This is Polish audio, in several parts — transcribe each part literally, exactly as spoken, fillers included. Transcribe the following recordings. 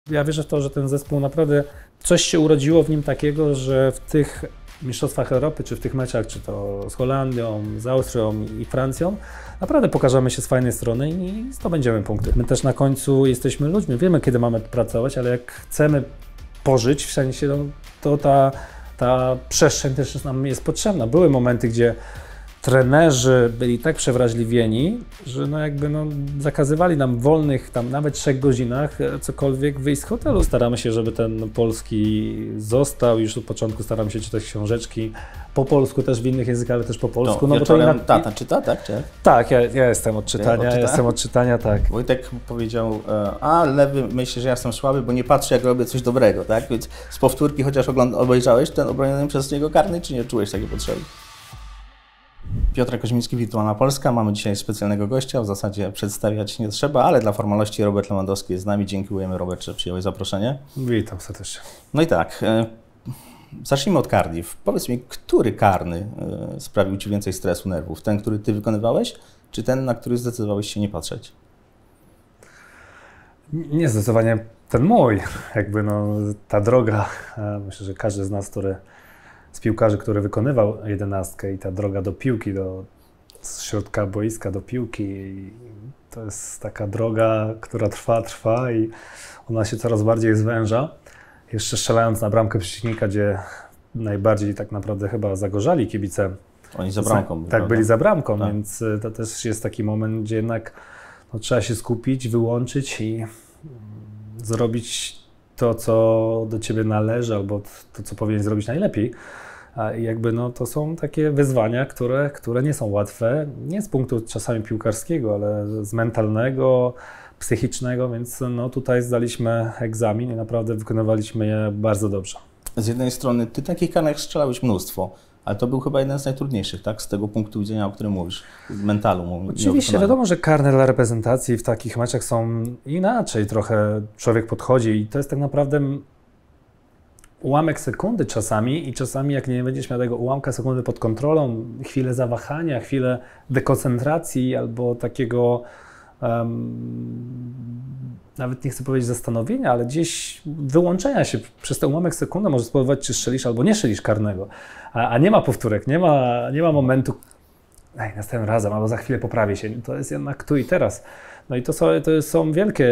Ja wierzę w to, że ten zespół naprawdę coś się urodziło w nim takiego, że w tych mistrzostwach Europy, czy w tych meczach, czy to z Holandią, z Austrią i Francją, naprawdę pokażemy się z fajnej strony i zdobędziemy punkty. My też na końcu jesteśmy ludźmi, wiemy kiedy mamy pracować, ale jak chcemy pożyć, w sensie, no, to ta, ta przestrzeń też nam jest potrzebna. Były momenty, gdzie trenerzy byli tak przewrażliwieni, że no jakby no zakazywali nam w wolnych tam nawet trzech godzinach cokolwiek wyjść z hotelu. Staramy się, żeby ten polski został. Już od początku staramy się czytać książeczki po polsku, też w innych językach, ale też po polsku. To, no bo to jednak... tata czyta, tak? Czy? Tak, ja, ja jestem od czytania, ja jestem od czytania, tak. Wojtek powiedział, a lewy myśli, że ja jestem słaby, bo nie patrzę jak robię coś dobrego, tak? Więc z powtórki, chociaż ogląd- obejrzałeś ten obroniony przez niego karny, czy nie czułeś takiej potrzeby? Piotr Koźmiński, Wirtualna Polska. Mamy dzisiaj specjalnego gościa, w zasadzie przedstawiać nie trzeba, ale dla formalności Robert Lewandowski jest z nami. Dziękujemy, Robert, że przyjąłeś zaproszenie. Witam serdecznie. No i tak, e, zacznijmy od Cardiff. Powiedz mi, który karny e, sprawił Ci więcej stresu, nerwów? Ten, który Ty wykonywałeś, czy ten, na który zdecydowałeś się nie patrzeć? Nie, zdecydowanie ten mój. Jakby no, ta droga, myślę, że każdy z nas, który z piłkarzy, który wykonywał jedenastkę i ta droga do piłki, do środka boiska, do piłki, to jest taka droga, która trwa, trwa i ona się coraz bardziej zwęża. Jeszcze strzelając na bramkę przeciwnika, gdzie najbardziej tak naprawdę chyba zagorzali kibice. Oni za bramką. Tak, prawda? Byli za bramką, tak. Więc to też jest taki moment, gdzie jednak no, trzeba się skupić, wyłączyć i zrobić to, co do Ciebie należy, albo to, co powinien zrobić najlepiej. I jakby no, to są takie wyzwania, które, które nie są łatwe, nie z punktu czasami piłkarskiego, ale z mentalnego, psychicznego, więc no, tutaj zdaliśmy egzamin i naprawdę wykonywaliśmy je bardzo dobrze. Z jednej strony Ty takich karnych strzelałeś mnóstwo, ale to był chyba jeden z najtrudniejszych, tak? Z tego punktu widzenia, o którym mówisz, mentalu. Oczywiście, wiadomo, że karne dla reprezentacji w takich meczach są inaczej trochę człowiek podchodzi i to jest tak naprawdę ułamek sekundy czasami i czasami jak nie będziesz miał tego ułamka sekundy pod kontrolą, chwilę zawahania, chwilę dekoncentracji albo takiego um, nawet nie chcę powiedzieć zastanowienia, ale gdzieś wyłączenia się przez ten ułamek sekundy może spowodować, czy strzelisz albo nie strzelisz karnego. A, a nie ma powtórek, nie ma, nie ma momentu, ej, następnym razem, albo za chwilę poprawię się. To jest jednak tu i teraz. No i to są, to są wielkie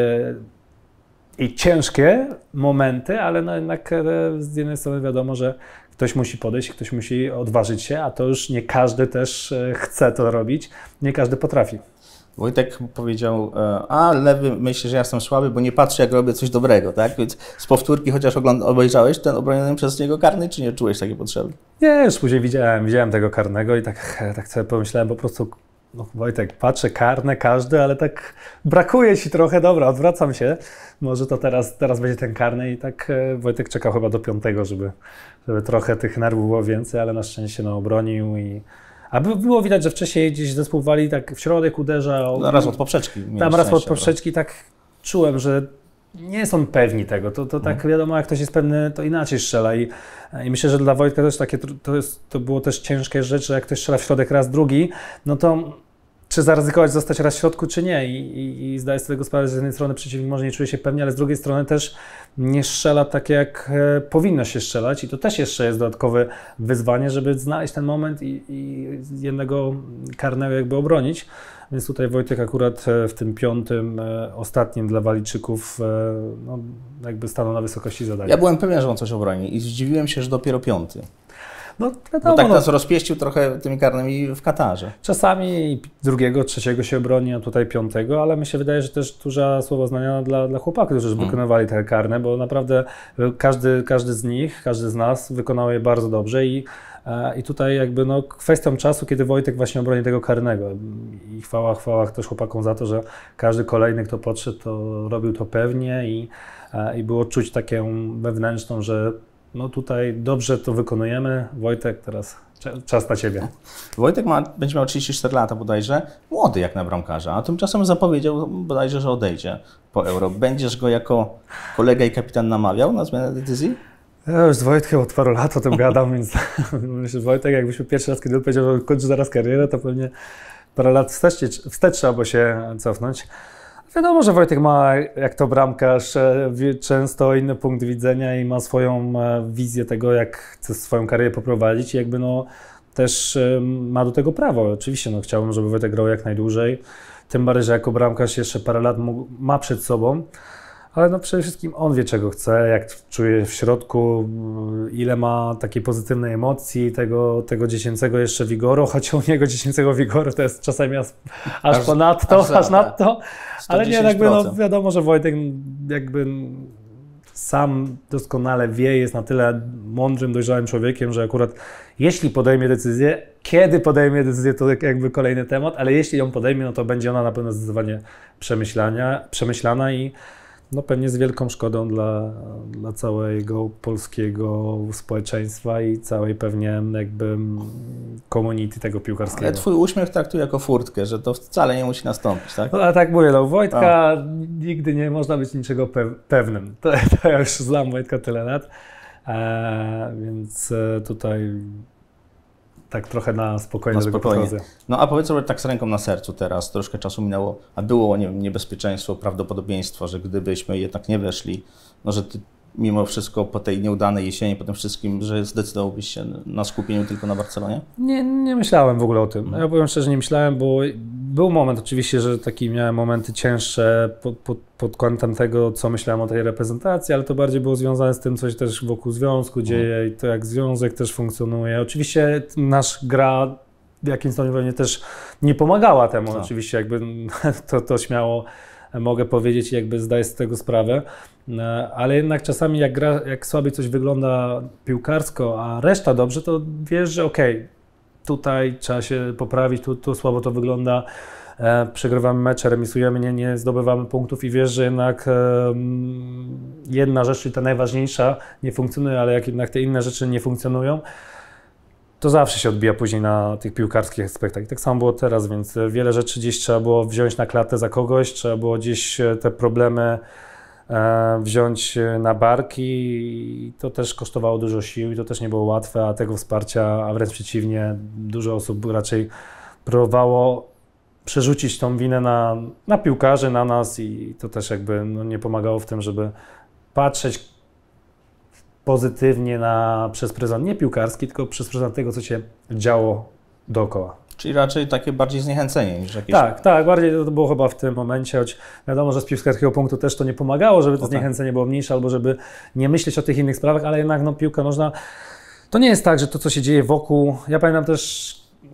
i ciężkie momenty, ale no jednak z jednej strony wiadomo, że ktoś musi podejść, ktoś musi odważyć się, a to już nie każdy też chce to robić, nie każdy potrafi. Wojtek powiedział, a lewy myśli, że ja jestem słaby, bo nie patrzę jak robię coś dobrego, tak? Więc z powtórki, chociaż ogląd- obejrzałeś ten obroniony przez niego karny, czy nie czułeś takiej potrzeby? Nie, już później widziałem, widziałem tego karnego i tak, tak sobie pomyślałem po prostu, no Wojtek, patrzę, karne każdy, ale tak brakuje Ci trochę, dobra, odwracam się, może to teraz, teraz będzie ten karny i tak Wojtek czekał chyba do piątego, żeby, żeby trochę tych nerwów było więcej, ale na szczęście no, obronił i a było widać, że wcześniej gdzieś zespół wali tak w środek uderzał. No, raz od poprzeczki. Tam raz od poprzeczki, tak czułem, że nie są pewni tego. To, to tak hmm. wiadomo, jak ktoś jest pewny, to inaczej strzela. I, i myślę, że dla Wojtka też takie, to, jest, to było też ciężkie rzeczy, że jak ktoś strzela w środek raz, drugi, no to czy zaryzykować zostać raz w środku, czy nie. I, i, i zdaję sobie tego sprawę, że z jednej strony przeciwnik może nie czuje się pewnie, ale z drugiej strony też nie strzela tak, jak e, powinno się strzelać. I to też jeszcze jest dodatkowe wyzwanie, żeby znaleźć ten moment i, i jednego karnego jakby obronić. Więc tutaj Wojtek akurat w tym piątym, e, ostatnim dla Walijczyków, e, no, jakby stanął na wysokości zadania. Ja byłem pewien, że on coś obroni i zdziwiłem się, że dopiero piąty. No, wiadomo, Bo tak nas no, rozpieścił trochę tymi karnymi w Katarze. Czasami drugiego, trzeciego się broni, a tutaj piątego, ale mi się wydaje, że też duża słowoznania dla, dla chłopaków, którzy hmm. wykonywali te karne, bo naprawdę każdy, każdy z nich, każdy z nas wykonał je bardzo dobrze i, i tutaj jakby no kwestią czasu, kiedy Wojtek właśnie obroni tego karnego i chwała, chwała też chłopakom za to, że każdy kolejny, kto podszedł, to robił to pewnie i, i było czuć taką wewnętrzną, że no tutaj dobrze to wykonujemy. Wojtek, teraz czas na Ciebie. Wojtek ma, będzie miał trzydzieści cztery lata bodajże, młody jak na bramkarza, a tymczasem zapowiedział bodajże, że odejdzie po Euro. Będziesz go jako kolega i kapitan namawiał na zmianę decyzji? Ja już z Wojtkiem od paru lat o tym gadam, więc myślę, że Wojtek, jakbyśmy pierwszy raz, kiedy on powiedział, że kończy zaraz karierę, to pewnie parę lat wstecz, wstecz trzeba było się cofnąć. Wiadomo, że Wojtek ma, jak to bramkarz, często inny punkt widzenia i ma swoją wizję tego, jak chce swoją karierę poprowadzić i jakby no też ma do tego prawo. Oczywiście no, chciałbym, żeby Wojtek grał jak najdłużej, tym bardziej, że jako bramkarz jeszcze parę lat ma przed sobą, ale no przede wszystkim on wie, czego chce, jak czuje w środku, ile ma takiej pozytywnej emocji, tego, tego dziecięcego jeszcze wigoru, choć u niego dziecięcego wigoru to jest czasami aż, aż ponadto, aż, aż nadto, ale nie, jakby no, wiadomo, że Wojtek jakby sam doskonale wie, jest na tyle mądrym, dojrzałym człowiekiem, że akurat jeśli podejmie decyzję, kiedy podejmie decyzję, to jakby kolejny temat, ale jeśli ją podejmie, no to będzie ona na pewno zdecydowanie przemyślania, przemyślana i no pewnie z wielką szkodą dla, dla całego polskiego społeczeństwa i całej pewnie jakby community tego piłkarskiego. Ale twój uśmiech traktuję jako furtkę, że to wcale nie musi nastąpić, tak? No, a tak mówię, no Wojtka a. nigdy nie można być niczego pe pewnym. To, to ja już znam Wojtka tyle lat, e, więc tutaj tak trochę na spokojnie do tego podchodzę. No a powiedz sobie tak z ręką na sercu teraz, troszkę czasu minęło, a było nie wiem, niebezpieczeństwo, prawdopodobieństwo, że gdybyśmy jednak nie weszli, no że ty mimo wszystko po tej nieudanej jesieni, po tym wszystkim, że zdecydowałbyś się na skupieniu tylko na Barcelonie? Nie, nie myślałem w ogóle o tym. Ja powiem szczerze, nie myślałem, bo był moment oczywiście, że taki miałem momenty cięższe pod, pod, pod kątem tego, co myślałem o tej reprezentacji, ale to bardziej było związane z tym, co się też wokół związku dzieje i to, jak związek też funkcjonuje. Oczywiście nasz gra w jakimś stopniu pewnie też nie pomagała temu. No. Oczywiście jakby to, to śmiało mogę powiedzieć, jakby zdaję z tego sprawę, ale jednak czasami jak, gra, jak słabiej coś wygląda piłkarsko, a reszta dobrze, to wiesz, że okej, okay, tutaj trzeba się poprawić, tu, tu słabo to wygląda, e, przegrywamy mecze, remisujemy, nie, nie zdobywamy punktów i wiesz, że jednak e, jedna rzecz, czyli ta najważniejsza, nie funkcjonuje, ale jak jednak te inne rzeczy nie funkcjonują, to zawsze się odbija później na tych piłkarskich aspektach. I tak samo było teraz, więc wiele rzeczy gdzieś trzeba było wziąć na klatę za kogoś, trzeba było gdzieś te problemy e, wziąć na barki i to też kosztowało dużo sił i to też nie było łatwe, a tego wsparcia, a wręcz przeciwnie, dużo osób raczej próbowało przerzucić tą winę na, na piłkarzy, na nas i to też jakby no, nie pomagało w tym, żeby patrzeć pozytywnie na, przez pryzmat nie piłkarski, tylko przez pryzmat tego, co się działo dookoła. Czyli raczej takie bardziej zniechęcenie niż jakieś... Tak, tak, bardziej to było chyba w tym momencie, choć wiadomo, że z piłkarskiego punktu też to nie pomagało, żeby to okay. zniechęcenie było mniejsze, albo żeby nie myśleć o tych innych sprawach, ale jednak no, piłka nożna, to nie jest tak, że to, co się dzieje wokół, ja pamiętam też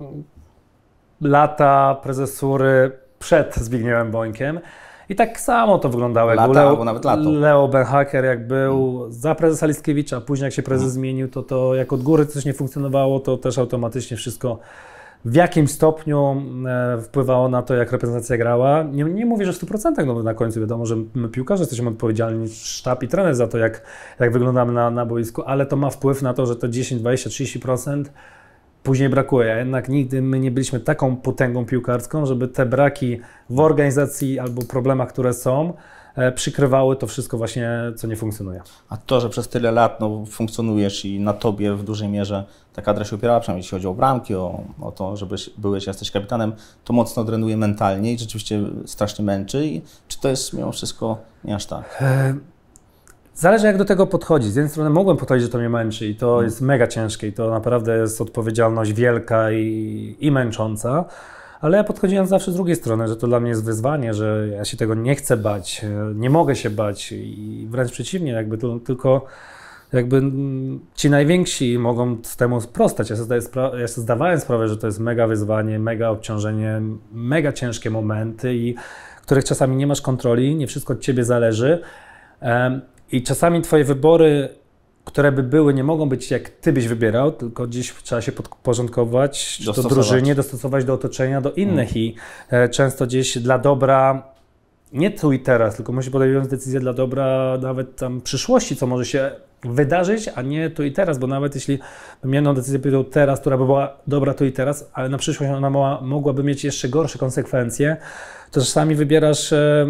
lata prezesury przed Zbigniewem Bońkiem, i tak samo to wyglądało, jak lata, Leo, albo nawet lato. Leo Benhaker jak był hmm. za prezesa Listkiewicza, a później jak się prezes hmm. zmienił, to to jak od góry coś nie funkcjonowało, to też automatycznie wszystko w jakimś stopniu e, wpływało na to, jak reprezentacja grała. Nie, nie mówię, że w stu procentach, no bo na końcu wiadomo, że my piłkarze jesteśmy odpowiedzialni, sztab i trener za to, jak, jak wyglądamy na, na boisku, ale to ma wpływ na to, że to dziesięć, dwadzieścia, trzydzieści procent później brakuje, a jednak nigdy my nie byliśmy taką potęgą piłkarską, żeby te braki w organizacji albo problemach, które są, e, przykrywały to wszystko właśnie, co nie funkcjonuje. A to, że przez tyle lat no, funkcjonujesz i na tobie w dużej mierze ta kadra się opierała, przynajmniej jeśli chodzi o bramki, o, o to, żebyś byłeś, jesteś kapitanem, to mocno drenuje mentalnie i rzeczywiście strasznie męczy. I czy to jest mimo wszystko nie aż tak? E Zależy, jak do tego podchodzić. Z jednej strony mogłem podchodzić, że to mnie męczy i to hmm. jest mega ciężkie i to naprawdę jest odpowiedzialność wielka i, i męcząca, ale ja podchodziłem zawsze z drugiej strony, że to dla mnie jest wyzwanie, że ja się tego nie chcę bać, nie mogę się bać i wręcz przeciwnie, jakby to, tylko jakby ci najwięksi mogą z temu sprostać. Ja sobie, ja sobie zdawałem sprawę, że to jest mega wyzwanie, mega obciążenie, mega ciężkie momenty, i których czasami nie masz kontroli, nie wszystko od ciebie zależy. Um, I czasami twoje wybory, które by były, nie mogą być jak ty byś wybierał, tylko gdzieś trzeba się podporządkować do drużynie, dostosować do otoczenia, do innych hmm. i e, często gdzieś dla dobra, nie tu i teraz, tylko musi podejmować decyzję dla dobra nawet tam przyszłości, co może się wydarzyć, a nie tu i teraz, bo nawet jeśli bym jedną decyzję podjął teraz, która by była dobra tu i teraz, ale na przyszłość ona mogła, mogłaby mieć jeszcze gorsze konsekwencje, to czasami wybierasz e,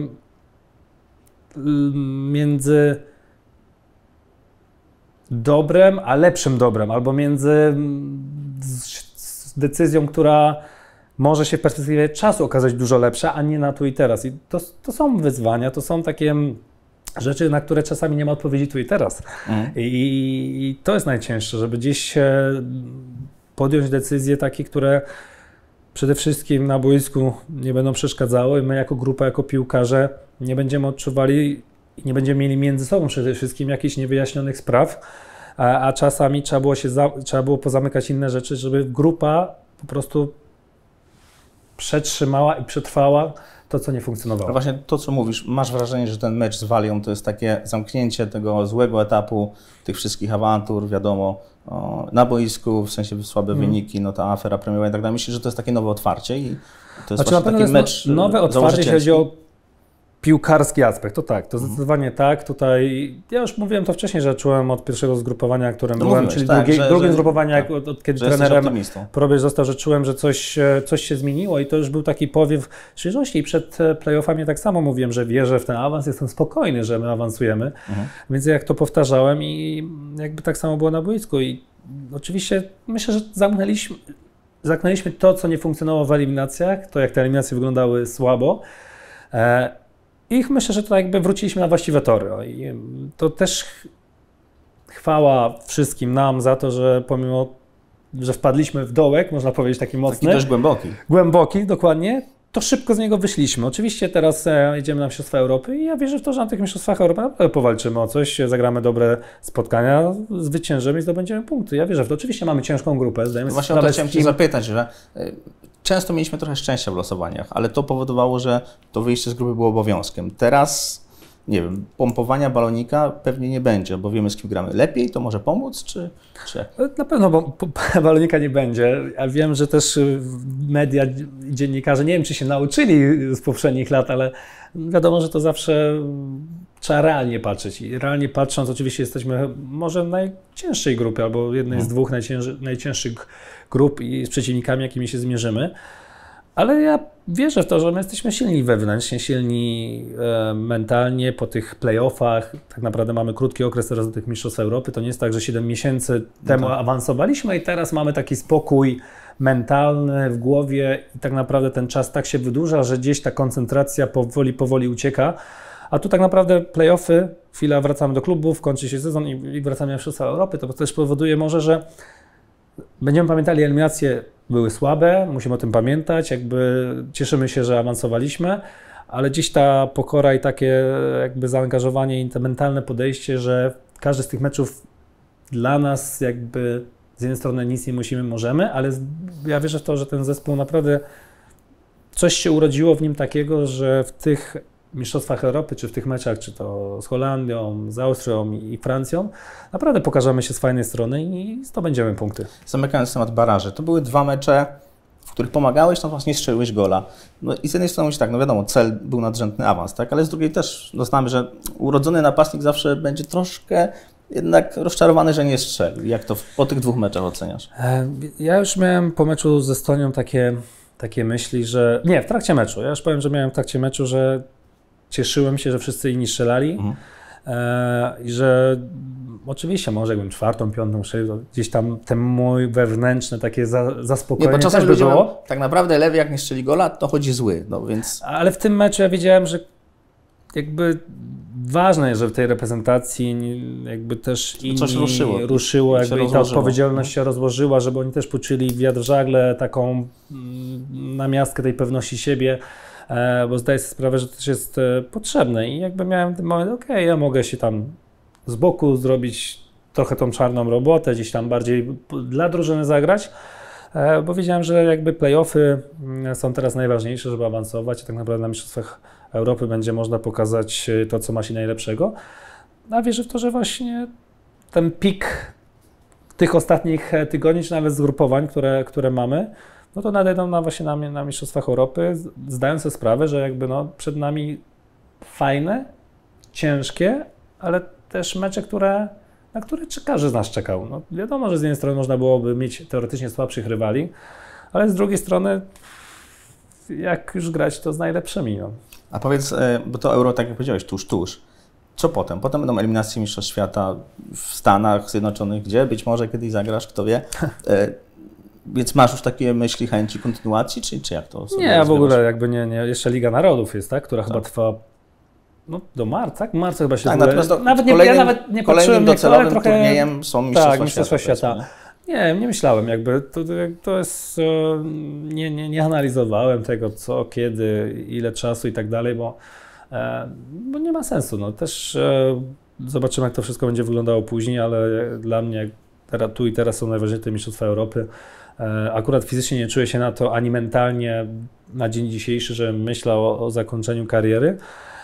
między dobrem, a lepszym dobrem, albo między decyzją, która może się w perspektywie czasu okazać dużo lepsza, a nie na tu i teraz. I to, to są wyzwania, to są takie rzeczy, na które czasami nie ma odpowiedzi tu i teraz. Mm. I, I to jest najcięższe, żeby gdzieś podjąć decyzje takie, które przede wszystkim na boisku nie będą przeszkadzały. My jako grupa, jako piłkarze nie będziemy odczuwali i nie będziemy mieli między sobą przede wszystkim jakichś niewyjaśnionych spraw, a, a czasami trzeba było, się za, trzeba było pozamykać inne rzeczy, żeby grupa po prostu przetrzymała i przetrwała to, co nie funkcjonowało. No właśnie to, co mówisz, masz wrażenie, że ten mecz z Walią to jest takie zamknięcie tego złego etapu, tych wszystkich awantur, wiadomo, o, na boisku, w sensie słabe mm. wyniki, no ta afera premiowa i tak dalej. Myślę, że to jest takie nowe otwarcie i to jest znaczy, taki jest mecz no, nowe otwarcie, jeśli chodzi o piłkarski aspekt, to tak, to zdecydowanie mm. tak. Tutaj, ja już mówiłem to wcześniej, że czułem od pierwszego zgrupowania, którym no byłem, mówiłeś, czyli tak, drugie, że, drugim że, zgrupowania, tak, od, od kiedy że trenerem Probierz został, że czułem, że coś, coś się zmieniło i to już był taki powiew świeżości i przed playoffami tak samo mówiłem, że wierzę w ten awans, jestem spokojny, że my awansujemy, mhm. więc jak to powtarzałem i jakby tak samo było na boisku i oczywiście myślę, że zamknęliśmy, zamknęliśmy to, co nie funkcjonowało w eliminacjach, to jak te eliminacje wyglądały słabo. E, I myślę, że to jakby wróciliśmy na właściwe tory. I to też chwała wszystkim nam za to, że pomimo, że wpadliśmy w dołek, można powiedzieć taki mocny. Taki też głęboki. Głęboki, dokładnie. To szybko z niego wyszliśmy. Oczywiście teraz e, idziemy na Mistrzostwa Europy i ja wierzę w to, że na tych Mistrzostwach Europy naprawdę powalczymy o coś, zagramy dobre spotkania, zwyciężymy i zdobędziemy punkty. Ja wierzę w to. Oczywiście mamy ciężką grupę. Zdajemy Właśnie sobie o to chciałem Cię kim... zapytać, że y, często mieliśmy trochę szczęścia w losowaniach, ale to powodowało, że to wyjście z grupy było obowiązkiem. Teraz, nie wiem, pompowania balonika pewnie nie będzie, bo wiemy, z kim gramy. Lepiej to może pomóc, czy, czy... Na pewno bo, balonika nie będzie. Ja wiem, że też media, dziennikarze, nie wiem, czy się nauczyli z poprzednich lat, ale wiadomo, że to zawsze trzeba realnie patrzeć. I realnie patrząc, oczywiście jesteśmy może w najcięższej grupie, albo jednej z dwóch najcięży, najcięższych grup i z przeciwnikami, jakimi się zmierzymy. Ale ja wierzę w to, że my jesteśmy silni wewnętrznie, silni e, mentalnie po tych playoffach. Tak naprawdę mamy krótki okres teraz do tych Mistrzostw Europy. To nie jest tak, że siedem miesięcy temu no tak. awansowaliśmy i teraz mamy taki spokój mentalny w głowie i tak naprawdę ten czas tak się wydłuża, że gdzieś ta koncentracja powoli, powoli ucieka. A tu tak naprawdę playoffy, chwila wracamy do klubów, kończy się sezon i, i wracamy na Mistrzostwa Europy. To też powoduje może, że będziemy pamiętali, eliminacje były słabe, musimy o tym pamiętać, jakby cieszymy się, że awansowaliśmy, ale gdzieś ta pokora i takie jakby zaangażowanie i to mentalne podejście, że każdy z tych meczów dla nas jakby z jednej strony nic nie musimy, możemy, ale ja wierzę w to, że ten zespół naprawdę coś się urodziło w nim takiego, że w tych Mistrzostwach Europy, czy w tych meczach, czy to z Holandią, z Austrią i Francją, naprawdę pokażemy się z fajnej strony i zdobędziemy punkty. Zamykając temat baraży, to były dwa mecze, w których pomagałeś, no właśnie strzeliłeś gola. No i z jednej strony mówisz tak, no wiadomo, cel był nadrzędny awans, tak? Ale z drugiej też doznamy, że urodzony napastnik zawsze będzie troszkę jednak rozczarowany, że nie strzelił. Jak to po tych dwóch meczach oceniasz? Ja już miałem po meczu z Estonią takie, takie myśli, że... Nie, w trakcie meczu. Ja już powiem, że miałem w trakcie meczu, że cieszyłem się, że wszyscy inni strzelali mhm. e, i że oczywiście może jakbym czwartą, piątą strzelił, gdzieś tam ten mój wewnętrzny takie za, zaspokojenie nie, bo czasem też by było. Mam, tak naprawdę lewy jak nie strzeli gola, to chodzi zły, no więc... Ale w tym meczu ja wiedziałem, że jakby ważne jest, że w tej reprezentacji jakby też inni coś ruszyło, ruszyło jakby i ta odpowiedzialność się rozłożyła, żeby oni też poczuli wiatr w żagle, taką namiastkę tej pewności siebie, bo zdaję sobie sprawę, że to też jest potrzebne i jakby miałem ten moment, okej, okay, ja mogę się tam z boku zrobić trochę tą czarną robotę, gdzieś tam bardziej dla drużyny zagrać, bo wiedziałem, że jakby play-offy są teraz najważniejsze, żeby awansować i tak naprawdę na Mistrzostwach Europy będzie można pokazać to, co ma się najlepszego. A wierzę w to, że właśnie ten pik tych ostatnich tygodni, czy nawet zgrupowań, które, które mamy, no to nadejdą na właśnie na, na Mistrzostwach Europy, zdając sobie sprawę, że jakby no przed nami fajne, ciężkie, ale też mecze, które, na które każdy z nas czekał. No wiadomo, że z jednej strony można byłoby mieć teoretycznie słabszych rywali, ale z drugiej strony jak już grać, to z najlepszymi. No. A powiedz, bo to Euro, tak jak powiedziałeś, tuż, tuż. Co potem? Potem będą eliminacje Mistrzostw Świata w Stanach Zjednoczonych, gdzie być może kiedyś zagrasz, kto wie. Więc masz już takie myśli, chęci kontynuacji, czy, czy jak to sobie Nie, w ogóle jakby nie, nie. Jeszcze Liga Narodów jest, tak? Która tak. chyba trwa no, do marca, tak? Marca chyba się tak, ogóle... natomiast do, nawet nie, kolejnym, ja nawet nie kolejnym docelowym trochę... turniejem są Mistrzostwa tak, Mistrzostwa Świata. świata. Nie, nie myślałem jakby, to, to jest, nie, nie, nie analizowałem tego co, kiedy, ile czasu i tak dalej, bo, bo nie ma sensu. No też zobaczymy, jak to wszystko będzie wyglądało później, ale dla mnie teraz, tu i teraz są najważniejsze Mistrzostwa Europy. Akurat fizycznie nie czuję się na to, ani mentalnie na dzień dzisiejszy, że myślę o, o zakończeniu kariery,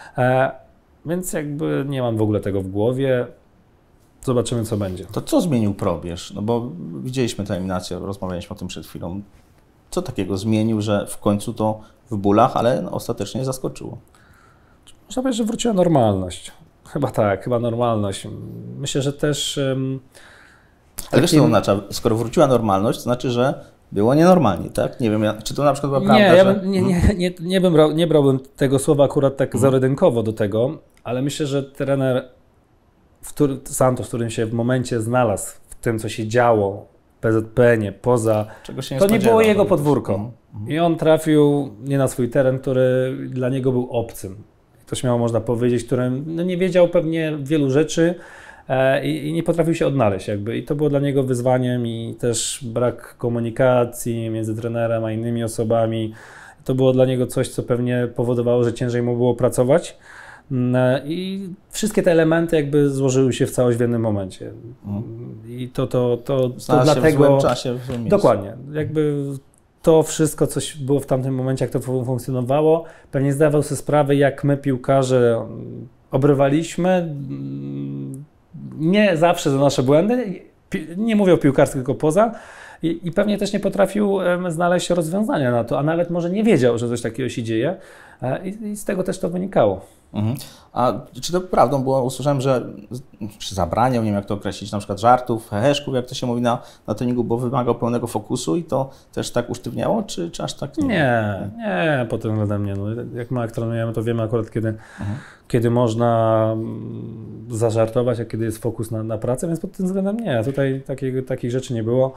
więc jakby nie mam w ogóle tego w głowie. Zobaczymy, co będzie. To co zmienił probierz? No bo widzieliśmy tę eliminację, rozmawialiśmy o tym przed chwilą. Co takiego zmienił, że w końcu to w bólach, ale no, ostatecznie zaskoczyło? Można powiedzieć, że wróciła normalność. Chyba tak, chyba normalność. Myślę, że też... Um, ale takim... wiesz, co to oznacza? Skoro wróciła normalność, to znaczy, że było nienormalnie, tak? Nie wiem, czy to na przykład była prawda, nie, ja że... bym, nie, nie, nie, nie, bym brał, nie brałbym tego słowa akurat tak mhm. zarodynkowo do tego, ale myślę, że trener w który, Santos, w którym się w momencie znalazł, w tym, co się działo w P Z P N ie, poza, Czego się nie to nie było jego no, podwórko. Mm, mm. I on trafił nie na swój teren, który dla niego był obcym. I to śmiało można powiedzieć, którym no, nie wiedział pewnie wielu rzeczy e, i, i nie potrafił się odnaleźć jakby. I to było dla niego wyzwaniem i też brak komunikacji między trenerem a innymi osobami. To było dla niego coś, co pewnie powodowało, że ciężej mu było pracować. I wszystkie te elementy jakby złożyły się w całość w jednym momencie. Mm. I to, to, to, to, to dlatego... w złym czasie, w złym dokładnie. Jakby to wszystko, co było w tamtym momencie, jak to funkcjonowało, pewnie zdawał sobie sprawę, jak my piłkarze obrywaliśmy. Nie zawsze za nasze błędy. Nie mówię o piłkarstwie, tylko poza. I, I pewnie też nie potrafił znaleźć rozwiązania na to, a nawet może nie wiedział, że coś takiego się dzieje. I, i z tego też to wynikało. Mhm. A czy to prawdą było, usłyszałem, że czy zabraniał, nie wiem jak to określić, na przykład żartów, heheszków, jak to się mówi na, na treningu, bo wymagał pełnego fokusu i to też tak usztywniało, czy, czy aż tak nie? Nie, nie, pod tym względem nie. No, jak my jak trenujemy, to wiemy akurat kiedy, mhm. kiedy można zażartować, a kiedy jest fokus na, na pracę, więc pod tym względem nie. Tutaj takiego, takich rzeczy nie było.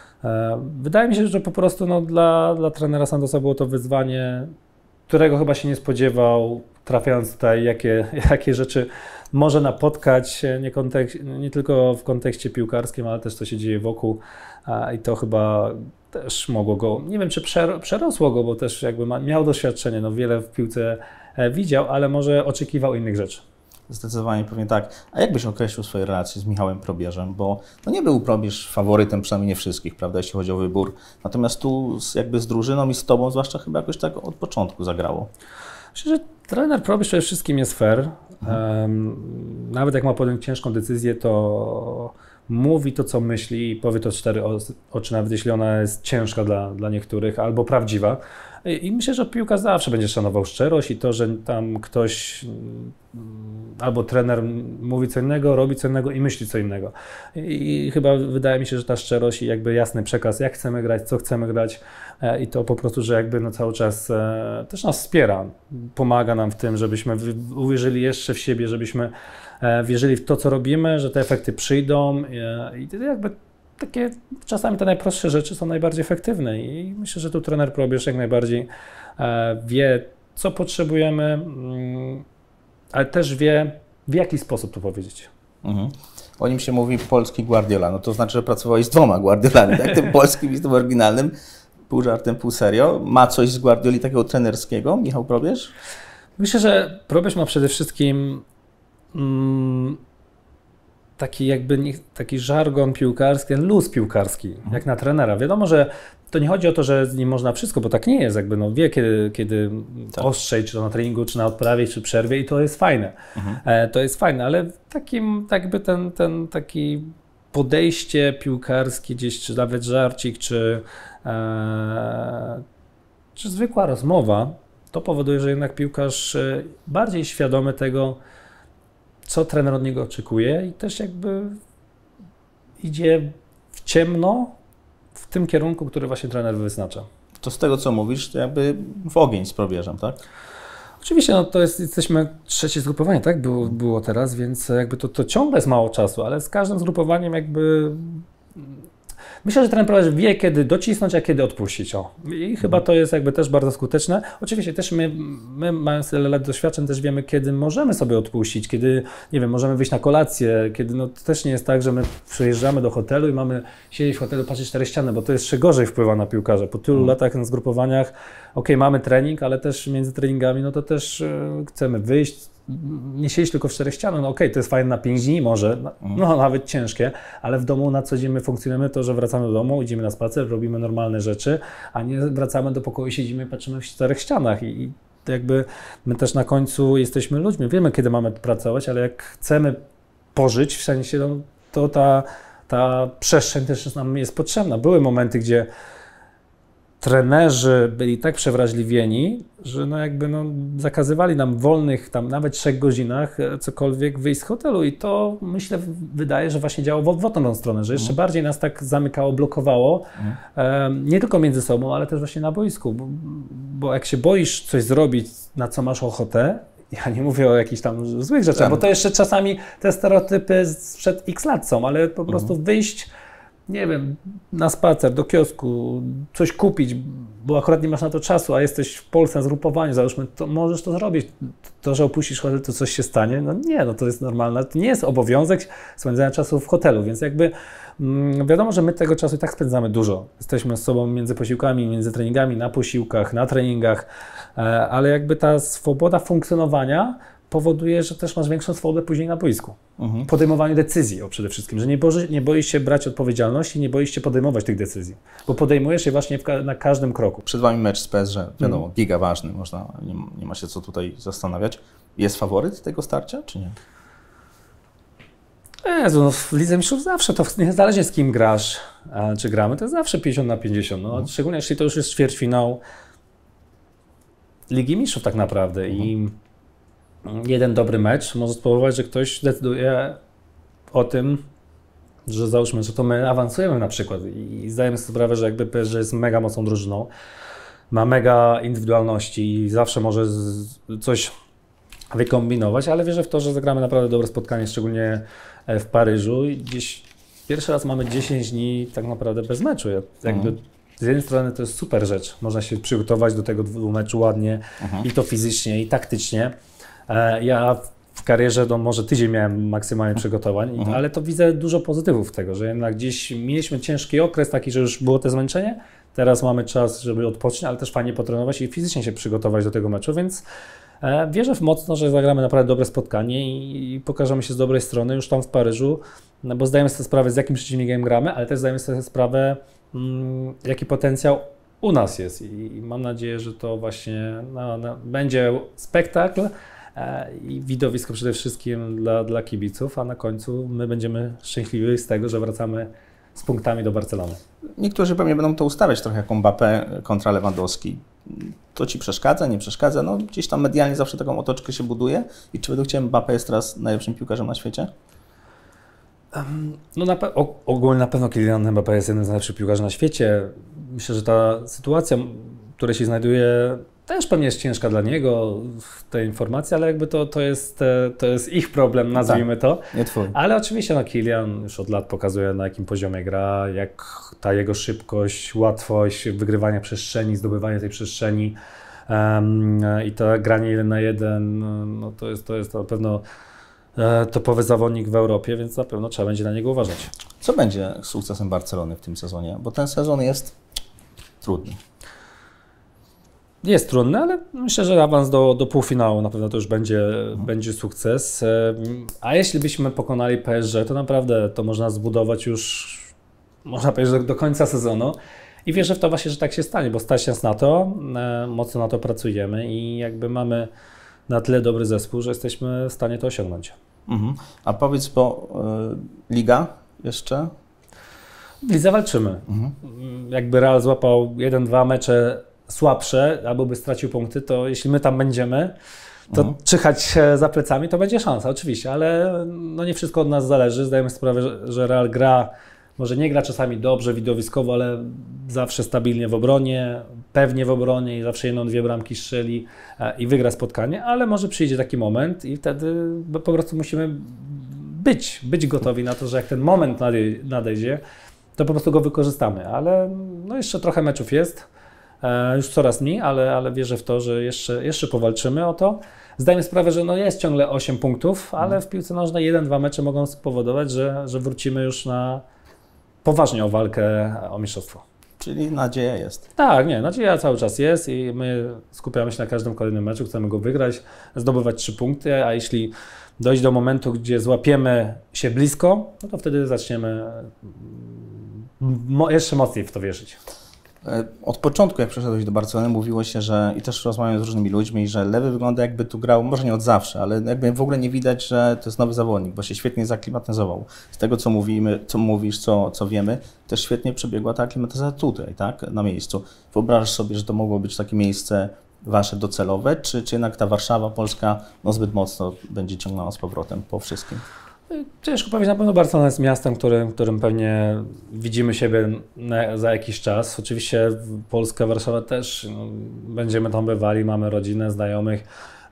Wydaje mi się, że po prostu no, dla, dla trenera Santosa było to wyzwanie, którego chyba się nie spodziewał, trafiając tutaj, jakie, jakie rzeczy może napotkać, nie, kontekst, nie tylko w kontekście piłkarskim, ale też co się dzieje wokół. I to chyba też mogło go, nie wiem czy przerosło go, bo też jakby ma, miał doświadczenie, no wiele w piłce widział, ale może oczekiwał innych rzeczy. Zdecydowanie pewnie tak. A jak byś określił swoje relacje z Michałem Probierzem? Bo no nie był Probierz faworytem, przynajmniej nie wszystkich, prawda, jeśli chodzi o wybór. Natomiast tu z, jakby z drużyną i z tobą zwłaszcza chyba jakoś tak od początku zagrało. Myślę, że trener Probierz przede wszystkim jest fair. Mhm. Um, nawet jak ma podjąć ciężką decyzję, to mówi to, co myśli i powie to cztery oczy, nawet jeśli ona jest ciężka dla, dla niektórych albo prawdziwa. I, I myślę, że piłka zawsze będzie szanował szczerość i to, że tam ktoś albo trener mówi co innego, robi co innego i myśli co innego. I, i chyba wydaje mi się, że ta szczerość i jakby jasny przekaz, jak chcemy grać, co chcemy grać e, i to po prostu, że jakby no cały czas e, też nas wspiera, pomaga nam w tym, żebyśmy w, uwierzyli jeszcze w siebie, żebyśmy e, wierzyli w to, co robimy, że te efekty przyjdą e, i jakby takie czasami te najprostsze rzeczy są najbardziej efektywne i myślę, że tu trener Probierz jak najbardziej e, wie, co potrzebujemy, mm, ale też wie, w jaki sposób to powiedzieć. Mhm. O nim się mówi polski Guardiola, no to znaczy, że pracowałeś z dwoma Guardiolami, tak? Tym polskim i z tym oryginalnym, pół żartem, pół serio. Ma coś z Guardioli takiego trenerskiego, Michał Probierz? Myślę, że Probierz ma przede wszystkim mm, taki jakby nie, taki żargon piłkarski, ten luz piłkarski, mhm. jak na trenera. Wiadomo, że to nie chodzi o to, że z nim można wszystko, bo tak nie jest. Jakby no wie, kiedy, kiedy tak. ostrzej, czy to na treningu, czy na odprawie, czy przerwie i to jest fajne. Mhm. E, to jest fajne, ale takim jakby ten, ten taki podejście piłkarskie gdzieś, czy nawet żarcik, czy, e, czy zwykła rozmowa, to powoduje, że jednak piłkarz bardziej świadomy tego, co trener od niego oczekuje i też jakby idzie w ciemno w tym kierunku, który właśnie trener wyznacza. To z tego, co mówisz, to jakby w ogień z Probierzem, tak? Oczywiście, no to jest, jesteśmy trzecie zgrupowanie, tak? Było, było teraz, więc jakby to, to ciągle jest mało czasu, ale z każdym zgrupowaniem jakby Myślę, że trener wie, kiedy docisnąć, a kiedy odpuścić. O. I chyba to jest jakby też bardzo skuteczne. Oczywiście też my, my mając tyle lat doświadczeń, też wiemy, kiedy możemy sobie odpuścić, kiedy, nie wiem, możemy wyjść na kolację, kiedy no to też nie jest tak, że my przyjeżdżamy do hotelu i mamy siedzieć w hotelu, patrzeć cztery ściany, bo to jeszcze gorzej wpływa na piłkarza. Po tylu hmm. latach na zgrupowaniach, ok, mamy trening, ale też między treningami, no to też yy, chcemy wyjść, nie siedzieć tylko w czterech ścianach, no okej, okay, to jest fajne na pięć dni może, no, no nawet ciężkie, ale w domu na co dzień my funkcjonujemy to, że wracamy do domu, idziemy na spacer, robimy normalne rzeczy, a nie wracamy do pokoju, siedzimy i patrzymy w czterech ścianach i, i jakby my też na końcu jesteśmy ludźmi, wiemy kiedy mamy pracować, ale jak chcemy pożyć, w sensie no, to ta, ta przestrzeń też nam jest potrzebna. Były momenty, gdzie trenerzy byli tak przewrażliwieni, że no jakby no zakazywali nam w wolnych tam nawet trzech godzinach cokolwiek wyjść z hotelu i to myślę wydaje, że właśnie działało w, w tą stronę, że jeszcze mm. bardziej nas tak zamykało, blokowało, mm. e, nie tylko między sobą, ale też właśnie na boisku, bo, bo jak się boisz coś zrobić, na co masz ochotę, ja nie mówię o jakichś tam złych rzeczach, tak. bo to jeszcze czasami te stereotypy sprzed x lat są, ale po prostu mm. wyjść, nie wiem, na spacer, do kiosku, coś kupić, bo akurat nie masz na to czasu, a jesteś w Polsce na zgrupowaniu, załóżmy, to możesz to zrobić. To, że opuścisz hotel, to coś się stanie, no nie, no to jest normalne. To nie jest obowiązek spędzania czasu w hotelu, więc jakby mm, wiadomo, że my tego czasu i tak spędzamy dużo. Jesteśmy z sobą między posiłkami, między treningami, na posiłkach, na treningach, e, ale jakby ta swoboda funkcjonowania powoduje, że też masz większą swobodę później na boisku. Mhm. Podejmowaniu decyzji o przede wszystkim, że nie, boży, nie boisz się brać odpowiedzialności, nie boisz się podejmować tych decyzji, bo podejmujesz je właśnie w ka na każdym kroku. Przed Wami mecz z P S G, wiadomo, mhm. giga ważny, można, nie, nie ma się co tutaj zastanawiać. Jest faworyt tego starcia, czy nie? Jezu, no w Lidze Mistrzów zawsze, to niezależnie z kim grasz, a, czy gramy, to jest zawsze pięćdziesiąt na pięćdziesiąt, no, mhm. szczególnie jeśli to już jest ćwierćfinał Ligi Mistrzów tak naprawdę mhm. i jeden dobry mecz może spowodować, że ktoś decyduje o tym, że załóżmy, że to my awansujemy na przykład i zdajemy sobie sprawę, że jakby P S G jest mega mocną drużyną, ma mega indywidualności i zawsze może coś wykombinować, ale wierzę w to, że zagramy naprawdę dobre spotkanie, szczególnie w Paryżu i gdzieś pierwszy raz mamy dziesięć dni tak naprawdę bez meczu. Jakby mhm. Z jednej strony to jest super rzecz, można się przygotować do tego meczu ładnie mhm. i to fizycznie i taktycznie. Ja w karierze no może tydzień miałem maksymalnie przygotowań, mhm. ale to widzę dużo pozytywów tego, że jednak gdzieś mieliśmy ciężki okres taki, że już było to zmęczenie, teraz mamy czas, żeby odpocząć, ale też fajnie potrenować i fizycznie się przygotować do tego meczu, więc wierzę w mocno, że zagramy naprawdę dobre spotkanie i pokażemy się z dobrej strony już tam w Paryżu, no bo zdajemy sobie sprawę, z jakim przeciwnikiem gramy, ale też zdajemy sobie sprawę, mm, jaki potencjał u nas jest i mam nadzieję, że to właśnie no, no, będzie spektakl i widowisko przede wszystkim dla, dla kibiców, a na końcu my będziemy szczęśliwi z tego, że wracamy z punktami do Barcelony. Niektórzy pewnie będą to ustawiać trochę jak Mbappé kontra Lewandowski. To Ci przeszkadza, nie przeszkadza? No gdzieś tam medialnie zawsze taką otoczkę się buduje. I czy według Ciebie Mbappé jest teraz najlepszym piłkarzem na świecie? Um, no na ogólnie na pewno Kylian Mbappé jest jednym z najlepszych piłkarzy na świecie. Myślę, że ta sytuacja, w której się znajduje, też pewnie jest ciężka dla niego, te informacje, ale jakby to, to, jest, to jest ich problem, nazwijmy tak, to. Nie twój. Ale oczywiście no, Kylian już od lat pokazuje, na jakim poziomie gra, jak ta jego szybkość, łatwość wygrywania przestrzeni, zdobywania tej przestrzeni um, i to granie jeden na jeden, no, to, jest, to jest na pewno e, topowy zawodnik w Europie, więc na pewno trzeba będzie na niego uważać. Co będzie sukcesem Barcelony w tym sezonie? Bo ten sezon jest trudny. Jest trudny, ale myślę, że awans do, do półfinału na pewno to już będzie, mhm. będzie sukces. A jeśli byśmy pokonali P S G, to naprawdę to można zbudować już, można powiedzieć, do, do końca sezonu. I wierzę w to właśnie, że tak się stanie, bo stać nas na to, mocno na to pracujemy i jakby mamy na tyle dobry zespół, że jesteśmy w stanie to osiągnąć. Mhm. A powiedz, bo y, Liga jeszcze? W Lidze walczymy. Mhm. Jakby Real złapał jeden, dwa mecze słabsze, albo by stracił punkty, to jeśli my tam będziemy, to mhm. czyhać za plecami, to będzie szansa, oczywiście, ale no nie wszystko od nas zależy. Zdajemy sprawę, że, że Real gra, może nie gra czasami dobrze, widowiskowo, ale zawsze stabilnie w obronie, pewnie w obronie i zawsze jedną, dwie bramki strzeli i wygra spotkanie, ale może przyjdzie taki moment i wtedy po prostu musimy być, być gotowi na to, że jak ten moment nadejdzie, to po prostu go wykorzystamy, ale no jeszcze trochę meczów jest, e, już coraz mniej, ale, ale wierzę w to, że jeszcze, jeszcze powalczymy o to. Zdajemy sprawę, że no jest ciągle osiem punktów, ale w piłce nożnej jeden, dwa mecze mogą spowodować, że, że wrócimy już na poważnie o walkę o mistrzostwo. Czyli nadzieja jest. Tak, nie, nadzieja cały czas jest i my skupiamy się na każdym kolejnym meczu, chcemy go wygrać, zdobywać trzy punkty, a jeśli dojść do momentu, gdzie złapiemy się blisko, no to wtedy zaczniemy mo- jeszcze mocniej w to wierzyć. Od początku, jak przyszedłeś do Barcelony, mówiło się, że i też rozmawiałem z różnymi ludźmi, że Lewy wygląda jakby tu grał, może nie od zawsze, ale jakby w ogóle nie widać, że to jest nowy zawodnik, bo się świetnie zaklimatyzował. Z tego, co mówimy, co mówisz, co, co wiemy, też świetnie przebiegła ta aklimatyzacja tutaj, tak, na miejscu. Wyobrażasz sobie, że to mogło być takie miejsce wasze docelowe, czy, czy jednak ta Warszawa, Polska, no zbyt mocno będzie ciągnęła z powrotem po wszystkim? Ciężko powiedzieć, na pewno Barcelona jest miastem, którym, którym pewnie widzimy siebie na, za jakiś czas. Oczywiście Polska, Warszawa też, no, będziemy tam bywali, mamy rodzinę, znajomych,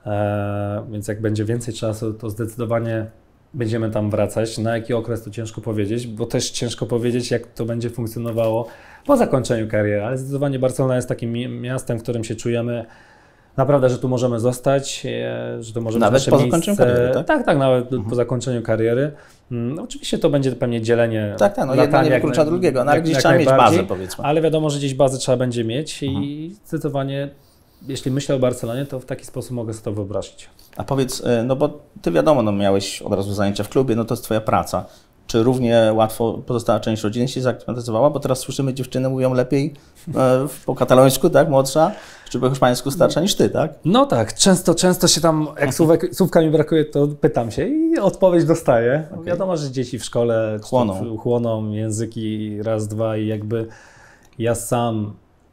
e, więc jak będzie więcej czasu, to zdecydowanie będziemy tam wracać. Na jaki okres to ciężko powiedzieć, bo też ciężko powiedzieć, jak to będzie funkcjonowało po zakończeniu kariery, ale zdecydowanie Barcelona jest takim miastem, w którym się czujemy naprawdę, że tu możemy zostać, że to może nawet być po miejsce... zakończeniu kariery, tak? Tak, tak, nawet Mhm. po zakończeniu kariery. No, oczywiście to będzie pewnie dzielenie. Tak, tak, no jedno nie wyklucza jak, drugiego, no ale jak, gdzieś jak trzeba mieć najbardziej, bazę, powiedzmy. Ale wiadomo, że gdzieś bazę trzeba będzie mieć Mhm. i zdecydowanie, jeśli myślę o Barcelonie, to w taki sposób mogę sobie to wyobrazić. A powiedz, no bo ty wiadomo, no miałeś od razu zajęcia w klubie, no to jest twoja praca. Czy równie łatwo pozostała część rodziny się zaklimatyzowała? Bo teraz słyszymy, dziewczyny mówią lepiej e, po katalońsku, tak, młodsza, czy po hiszpańsku starsza niż ty, tak? No tak, często, często się tam, jak słówek, słówka mi brakuje, to pytam się i odpowiedź dostaję. Okay. Wiadomo, że dzieci w szkole chłoną. chłoną języki raz, dwa i jakby ja sam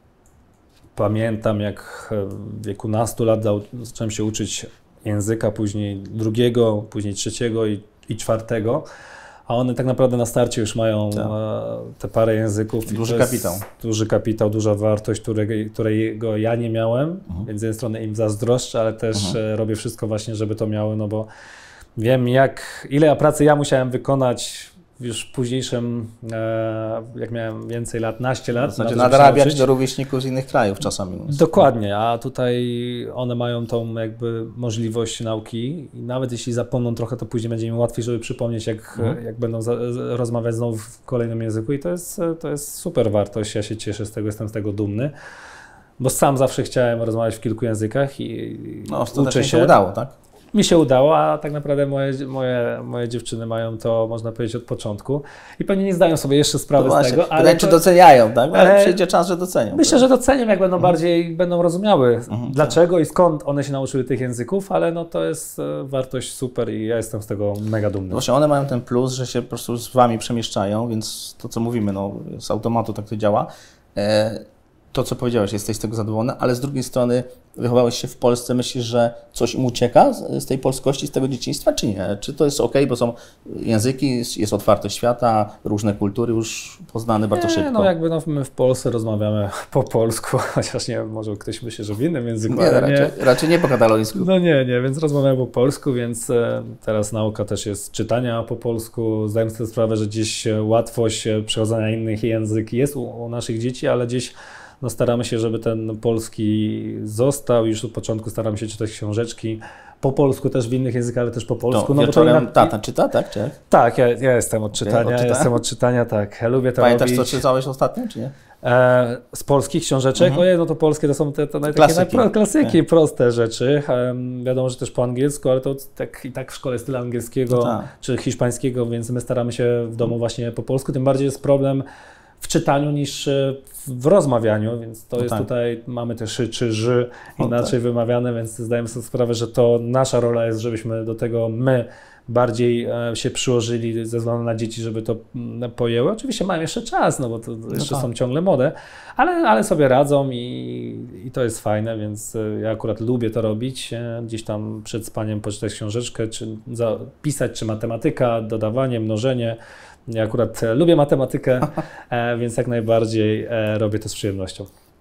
pamiętam, jak w wieku nastu lat zacząłem się uczyć języka, później drugiego, później trzeciego i, i czwartego. A one tak naprawdę na starcie już mają tak. te parę języków. Duży kapitał. Duży kapitał, duża wartość, której, którego ja nie miałem, mhm. więc z jednej strony im zazdroszczę, ale też mhm. robię wszystko właśnie, żeby to miały, no bo wiem jak, ile ja pracy ja musiałem wykonać już w późniejszym, jak miałem więcej lat, naście lat. Znaczy nadrabiać do rówieśników z innych krajów czasami. Dokładnie, a tutaj one mają tą jakby możliwość nauki i nawet jeśli zapomną trochę, to później będzie im łatwiej, żeby przypomnieć, jak, mhm. jak będą za, rozmawiać znowu w kolejnym języku i to jest, to jest super wartość, ja się cieszę z tego, jestem z tego dumny, bo sam zawsze chciałem rozmawiać w kilku językach i no, uczę się. się udało, tak? Mi się udało, a tak naprawdę moje, moje, moje dziewczyny mają to, można powiedzieć, od początku i pewnie nie zdają sobie jeszcze sprawy z tego. Ale pytanie, czy doceniają, tak? Ale, ale przyjdzie czas, że docenią. Myślę, tak? że docenią, jak będą mhm. bardziej będą rozumiały, mhm, dlaczego tak. i skąd one się nauczyły tych języków, ale no to jest wartość super i ja jestem z tego mega dumny. Właśnie one mają ten plus, że się po prostu z wami przemieszczają, więc to, co mówimy, no, z automatu tak to działa. E To, co powiedziałeś, jesteś z tego zadowolony, ale z drugiej strony wychowałeś się w Polsce, myślisz, że coś im ucieka z, z tej polskości, z tego dzieciństwa, czy nie? Czy to jest ok, bo są języki, jest otwartość świata, różne kultury już poznane bardzo nie, szybko? No jakby no, my w Polsce rozmawiamy po polsku, chociaż nie wiem, może ktoś myśli, że w innym języku, nie, ale raczej, nie. raczej nie po katalońsku. No nie, nie, więc rozmawiamy po polsku, więc e, teraz nauka też jest czytania po polsku. Zdajemy sobie sprawę, że gdzieś łatwość przechodzenia innych języków jest u, u naszych dzieci, ale gdzieś no staramy się, żeby ten polski został. Już od początku staramy się czytać książeczki po polsku, też w innych językach, ale też po polsku. To no wieczorem bo to tata czyta, tak? Czy jak? Tak, ja, ja jestem od czytania, okay, od jestem od czytania, tak. Ja lubię to Pamiętasz, robić. co czytałeś ostatnio, czy nie? E, z polskich książeczek? Mhm. Ojej, no to polskie to są te, te klasyki, takie najpro, klasyki tak. proste rzeczy. E, wiadomo, że też po angielsku, ale to tak, i tak w szkole jest tyle angielskiego tak. czy hiszpańskiego, więc my staramy się w domu właśnie po polsku. Tym bardziej jest problem w czytaniu niż w rozmawianiu, więc to no jest tak. tutaj, mamy te szy czy ży inaczej no tak. wymawiane, więc zdajemy sobie sprawę, że to nasza rola jest, żebyśmy do tego my bardziej e, się przyłożyli ze względu na dzieci, żeby to m, pojęły. Oczywiście mają jeszcze czas, no bo to no jeszcze tak. są ciągle młode, ale, ale sobie radzą i, i to jest fajne, więc e, ja akurat lubię to robić. E, gdzieś tam przed spaniem poczytać książeczkę, czy zapisać, czy matematyka, dodawanie, mnożenie. Ja akurat lubię matematykę, e, więc jak najbardziej e, robię to z przyjemnością.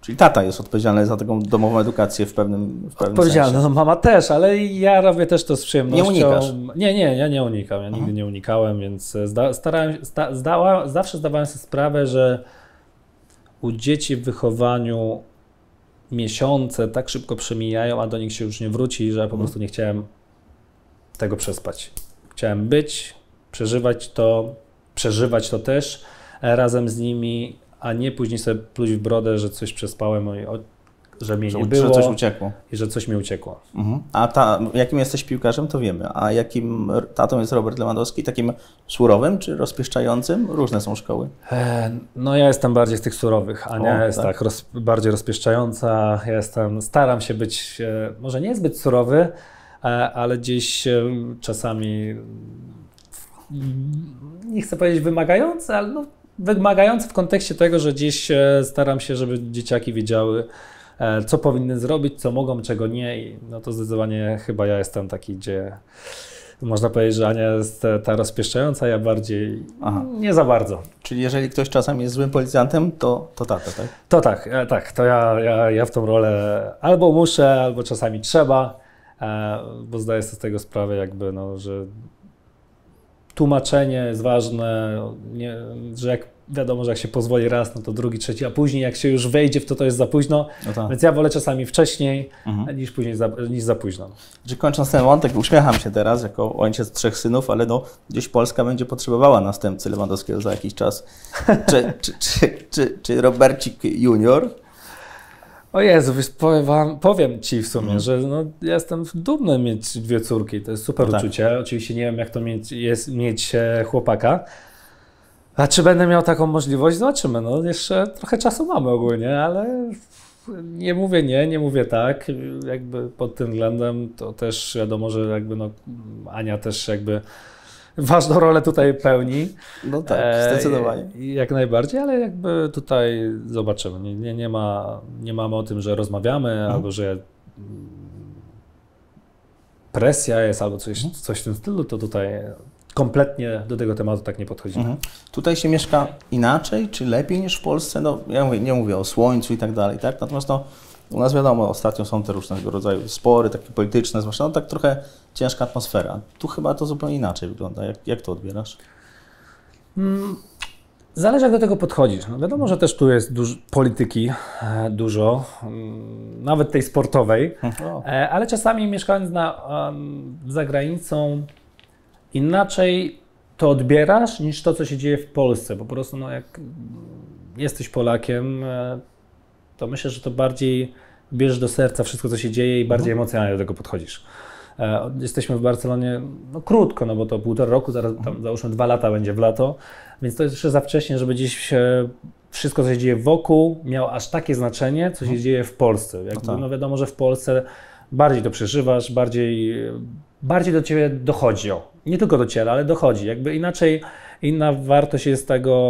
Czyli tata jest odpowiedzialny za taką domową edukację w pewnym, w pewnym Odpowiedzialny, sensie. no mama też, ale ja robię też to z przyjemnością. Nie unikasz? Nie, nie, ja nie unikam, ja nigdy mhm. nie unikałem, więc zda, starałem, sta, zdała, zawsze zdawałem sobie sprawę, że u dzieci w wychowaniu miesiące tak szybko przemijają, a do nich się już nie wróci, że ja po prostu nie chciałem tego przespać. Chciałem być, przeżywać to, przeżywać to też razem z nimi, a nie później sobie pluć w brodę, że coś przespałem, że mnie że, nie było że coś uciekło. I że coś mi uciekło. Mhm. A ta, jakim jesteś piłkarzem, to wiemy. A jakim tatą jest Robert Lewandowski? Takim surowym czy rozpieszczającym? Różne są szkoły. E, no ja jestem bardziej z tych surowych. Ania o, jest tak, tak roz, bardziej rozpieszczająca. Ja jestem, staram się być, e, może nie zbyt surowy, e, ale gdzieś e, czasami, nie chcę powiedzieć wymagający, ale no, wymagający w kontekście tego, że gdzieś e, staram się, żeby dzieciaki wiedziały, co powinny zrobić, co mogą, czego nie. I no to zdecydowanie chyba ja jestem taki, gdzie można powiedzieć, że Ania jest ta rozpieszczająca, ja bardziej Aha. nie za bardzo. Czyli jeżeli ktoś czasami jest złym policjantem, to, to tata, tak? To tak, tak. To ja, ja, ja w tą rolę albo muszę, albo czasami trzeba, bo zdaję sobie z tego sprawę jakby, no, że tłumaczenie jest ważne, nie, że jak wiadomo, że jak się pozwoli raz, no to drugi, trzeci, a później jak się już wejdzie w to, to jest za późno, no tak. Więc ja wolę czasami wcześniej mhm. niż później za, niż za późno. Czyli kończąc ten wątek, uśmiecham się teraz jako ojciec trzech synów, ale no, gdzieś Polska będzie potrzebowała następcy Lewandowskiego za jakiś czas. Czy, czy, czy, czy, czy Robercik junior? O Jezu, powiem, wam, powiem Ci w sumie, mm. że no, jestem dumny mieć dwie córki, to jest super no uczucie. Tak. Oczywiście nie wiem, jak to mieć, jest mieć chłopaka. A czy będę miał taką możliwość? Zobaczymy. No, jeszcze trochę czasu mamy ogólnie, ale nie mówię nie, nie mówię tak. Jakby pod tym względem to też wiadomo, że jakby no, Ania też jakby ważną rolę tutaj pełni. No tak, zdecydowanie. E, jak najbardziej, ale jakby tutaj zobaczymy. Nie, nie, nie, ma, nie mamy o tym, że rozmawiamy, mhm. albo że presja jest, albo coś, mhm. coś w tym stylu, to tutaj kompletnie do tego tematu tak nie podchodzimy. Mhm. Tutaj się mieszka inaczej, czy lepiej niż w Polsce? No, ja mówię, nie mówię o słońcu i tak dalej, tak? Natomiast no, u nas wiadomo, ostatnio są te różnego rodzaju spory, takie polityczne, zwłaszcza no, tak trochę ciężka atmosfera. Tu chyba to zupełnie inaczej wygląda. Jak, jak to odbierasz? Hmm, zależy, jak do tego podchodzisz. No, wiadomo, że też tu jest duż, polityki e, dużo, m, nawet tej sportowej, e, ale czasami mieszkając na, um, za granicą, inaczej to odbierasz niż to, co się dzieje w Polsce. Po prostu no, jak jesteś Polakiem, to myślę, że to bardziej bierzesz do serca wszystko, co się dzieje i bardziej emocjonalnie do tego podchodzisz. Jesteśmy w Barcelonie no, krótko, no bo to półtora roku, zaraz tam załóżmy dwa lata będzie w lato, więc to jest jeszcze za wcześnie, żeby gdzieś wszystko, co się dzieje wokół, miało aż takie znaczenie, co się dzieje w Polsce. Jakby, no wiadomo, że w Polsce bardziej to przeżywasz, bardziej, bardziej do Ciebie dochodzi. O. Nie tylko dociera, ale dochodzi. Jakby inaczej, inna wartość jest tego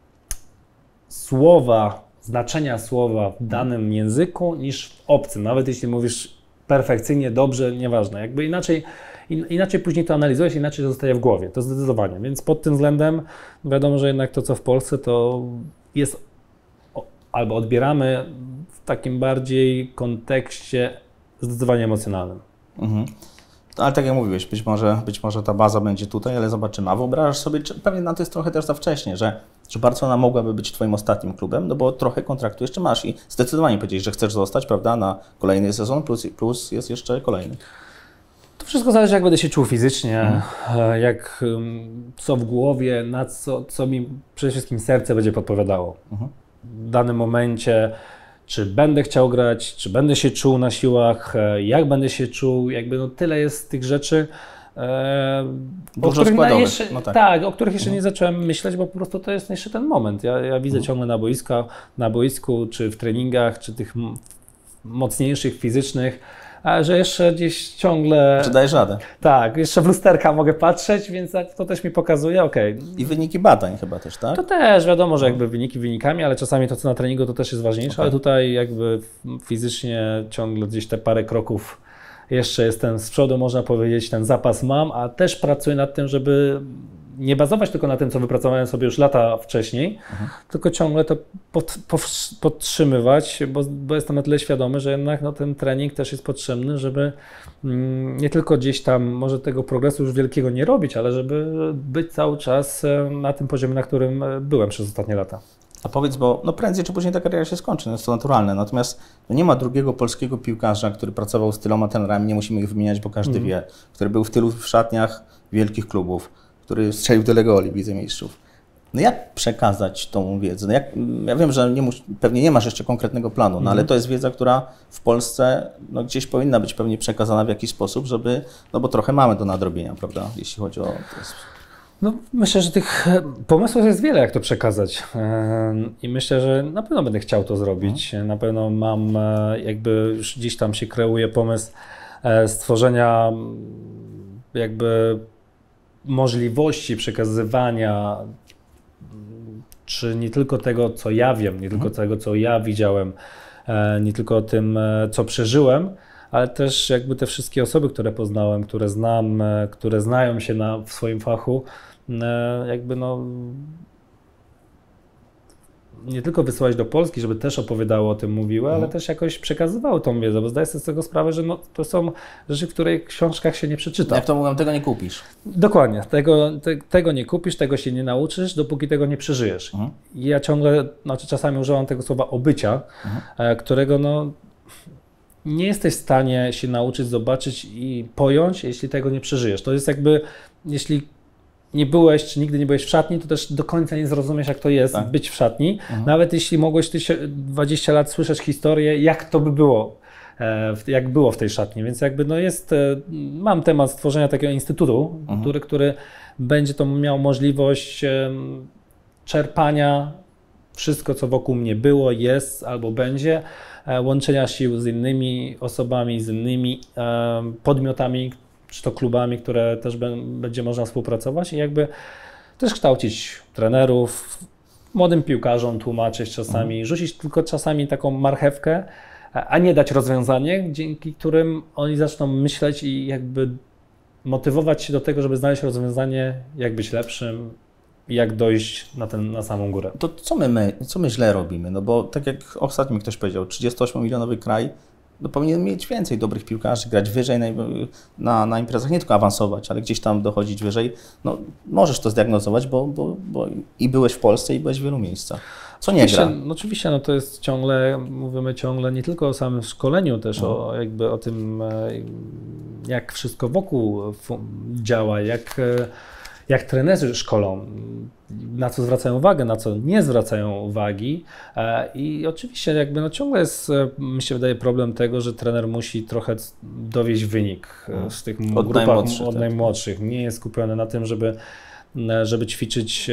słowa, znaczenia słowa w danym języku niż w obcym. Nawet jeśli mówisz perfekcyjnie, dobrze, nieważne. Jakby inaczej, in, inaczej później to analizujesz, inaczej to zostaje w głowie. To zdecydowanie. Więc pod tym względem wiadomo, że jednak to, co w Polsce, to jest albo odbieramy w takim bardziej kontekście zdecydowanie emocjonalnym. Mhm. Ale tak jak mówiłeś, być może, być może ta baza będzie tutaj, ale zobaczymy. A wyobrażasz sobie, czy, pewnie na to jest trochę też za wcześnie, że, że Barcelona mogłaby być Twoim ostatnim klubem, no bo trochę kontraktu jeszcze masz i zdecydowanie powiedzieć, że chcesz zostać, prawda, na kolejny sezon, plus, plus jest jeszcze kolejny. To wszystko zależy, jak będę się czuł fizycznie, mhm. jak, co w głowie, na co, co mi przede wszystkim serce będzie podpowiadało. Mhm. W danym momencie czy będę chciał grać, czy będę się czuł na siłach, jak będę się czuł, jakby no tyle jest tych rzeczy, e, o których jeszcze, no tak. tak, o których jeszcze mhm. nie zacząłem myśleć, bo po prostu to jest jeszcze ten moment. Ja, ja widzę mhm. ciągle na boiska, na boisku, czy w treningach, czy tych mocniejszych, fizycznych, a że jeszcze gdzieś ciągle... Czy dajesz radę? Tak, jeszcze w lusterka mogę patrzeć, więc to też mi pokazuje, okej. Okay. I wyniki badań chyba też, tak? To też, wiadomo, że jakby wyniki wynikami, ale czasami to, co na treningu, to też jest ważniejsze, okay. ale tutaj jakby fizycznie ciągle gdzieś te parę kroków jeszcze jestem z przodu, można powiedzieć, ten zapas mam, a też pracuję nad tym, żeby nie bazować tylko na tym, co wypracowałem sobie już lata wcześniej, mhm. tylko ciągle to pod, pod, podtrzymywać, bo, bo jestem na tyle świadomy, że jednak no, ten trening też jest potrzebny, żeby mm, nie tylko gdzieś tam może tego progresu już wielkiego nie robić, ale żeby być cały czas na tym poziomie, na którym byłem przez ostatnie lata. A powiedz, bo no prędzej czy później ta kariera się skończy, no jest to naturalne, natomiast no nie ma drugiego polskiego piłkarza, który pracował z tyloma trenerami, nie musimy ich wymieniać, bo każdy mm. wie, który był w tylu w szatniach wielkich klubów, który strzelił tyle goli w Lidze Mistrzów. No jak przekazać tą wiedzę? No jak, ja wiem, że nie mus, pewnie nie masz jeszcze konkretnego planu, no mm. ale to jest wiedza, która w Polsce no gdzieś powinna być pewnie przekazana w jakiś sposób, żeby, no bo trochę mamy do nadrobienia, prawda, jeśli chodzi o... To jest... No, myślę, że tych pomysłów jest wiele, jak to przekazać i myślę, że na pewno będę chciał to zrobić. Na pewno mam, jakby już gdzieś tam się kreuje pomysł stworzenia jakby możliwości przekazywania czy nie tylko tego, co ja wiem, nie tylko tego, co ja widziałem, nie tylko o tym, co przeżyłem, ale też jakby te wszystkie osoby, które poznałem, które znam, które znają się na, w swoim fachu, jakby no nie tylko wysyłać do Polski, żeby też opowiadało o tym, mówiły, ale mhm. też jakoś przekazywały tą wiedzę, bo zdaję sobie z tego sprawę, że no, to są rzeczy, które w książkach się nie przeczyta. Jak to mówią, tego nie kupisz. Dokładnie, tego, te, tego nie kupisz, tego się nie nauczysz, dopóki tego nie przeżyjesz. Mhm. I ja ciągle, znaczy czasami używam tego słowa obycia, mhm. którego no nie jesteś w stanie się nauczyć, zobaczyć i pojąć, jeśli tego nie przeżyjesz. To jest jakby, jeśli nie byłeś, czy nigdy nie byłeś w szatni, to też do końca nie zrozumiesz, jak to jest tak. być w szatni. Mhm. Nawet jeśli mogłeś dwadzieścia lat słyszeć historię, jak to by było, jak było w tej szatni. Więc jakby no jest, mam temat stworzenia takiego instytutu, mhm. który, który będzie to miał możliwość czerpania wszystko, co wokół mnie było, jest albo będzie, łączenia sił z innymi osobami, z innymi podmiotami, czy to klubami, które też będzie można współpracować i jakby też kształcić trenerów, młodym piłkarzom tłumaczyć czasami, mhm. rzucić tylko czasami taką marchewkę, a nie dać rozwiązanie, dzięki którym oni zaczną myśleć i jakby motywować się do tego, żeby znaleźć rozwiązanie, jak być lepszym, jak dojść na, ten, na samą górę. To co my, my, co my źle robimy? No bo tak jak ostatnio mi ktoś powiedział, trzydziestoośmiomilionowy kraj, no powinien mieć więcej dobrych piłkarzy, grać wyżej na, na, na imprezach, nie tylko awansować, ale gdzieś tam dochodzić wyżej. No, możesz to zdiagnozować, bo, bo, bo i byłeś w Polsce, i byłeś w wielu miejscach. Co nie gra? No, oczywiście, no to jest ciągle, mówimy ciągle nie tylko o samym szkoleniu, też no. o, jakby o tym, jak wszystko wokół działa, jak, jak trenerzy szkolą, na co zwracają uwagę, na co nie zwracają uwagi i oczywiście jakby no ciągle jest, mi się wydaje, problem tego, że trener musi trochę dowieść wynik z tych od grupach najmłodszych, od najmłodszych. Tak. Nie jest skupiony na tym, żeby, żeby ćwiczyć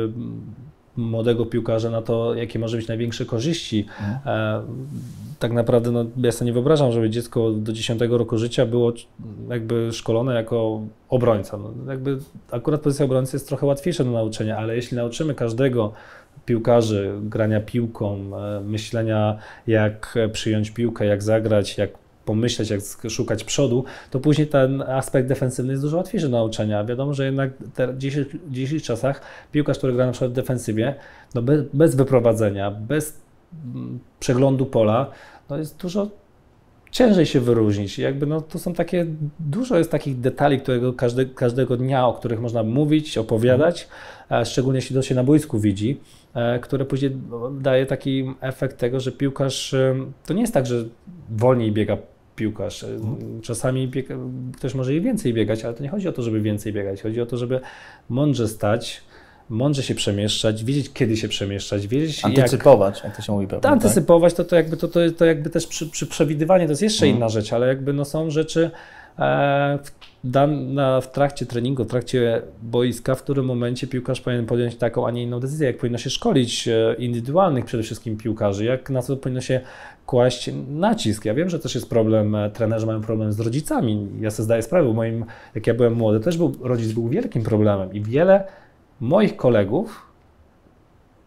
młodego piłkarza na to, jakie może mieć największe korzyści. Mhm. Tak naprawdę no, ja sobie nie wyobrażam, żeby dziecko do dziesiątego roku życia było jakby szkolone jako obrońca. No, jakby akurat pozycja obrońcy jest trochę łatwiejsza do nauczenia, ale jeśli nauczymy każdego piłkarzy grania piłką, myślenia, jak przyjąć piłkę, jak zagrać, jak pomyśleć, jak szukać przodu, to później ten aspekt defensywny jest dużo łatwiejszy do nauczenia. Wiadomo, że jednak w dzisiejszych czasach piłkarz, który gra na przykład w defensywie, no bez, bez wyprowadzenia, bez przeglądu pola, no jest dużo ciężej się wyróżnić. Jakby no to są takie, dużo jest takich detali, którego każde, każdego dnia, o których można mówić, opowiadać, mm. szczególnie jeśli to się na boisku widzi, które później daje taki efekt tego, że piłkarz, to nie jest tak, że wolniej biega piłkarz. Czasami biega, ktoś może i więcej biegać, ale to nie chodzi o to, żeby więcej biegać. Chodzi o to, żeby mądrze stać, mądrze się przemieszczać, wiedzieć, kiedy się przemieszczać, wiedzieć antycypować, jak, jak to się mówi pewnie. Antycypować, tak? to, to, jakby, to, to, to jakby też przy, przy przewidywaniu to jest jeszcze hmm. inna rzecz, ale jakby no są rzeczy e, w, dan, na, w trakcie treningu, w trakcie boiska, w którym momencie piłkarz powinien podjąć taką, a nie inną decyzję, jak powinno się szkolić e, indywidualnych przede wszystkim piłkarzy, jak na co powinno się kłaść nacisk. Ja wiem, że też jest problem, trenerzy mają problem z rodzicami. Ja sobie zdaję sprawę, bo moim, jak ja byłem młody, też był, rodzic był wielkim problemem i wiele moich kolegów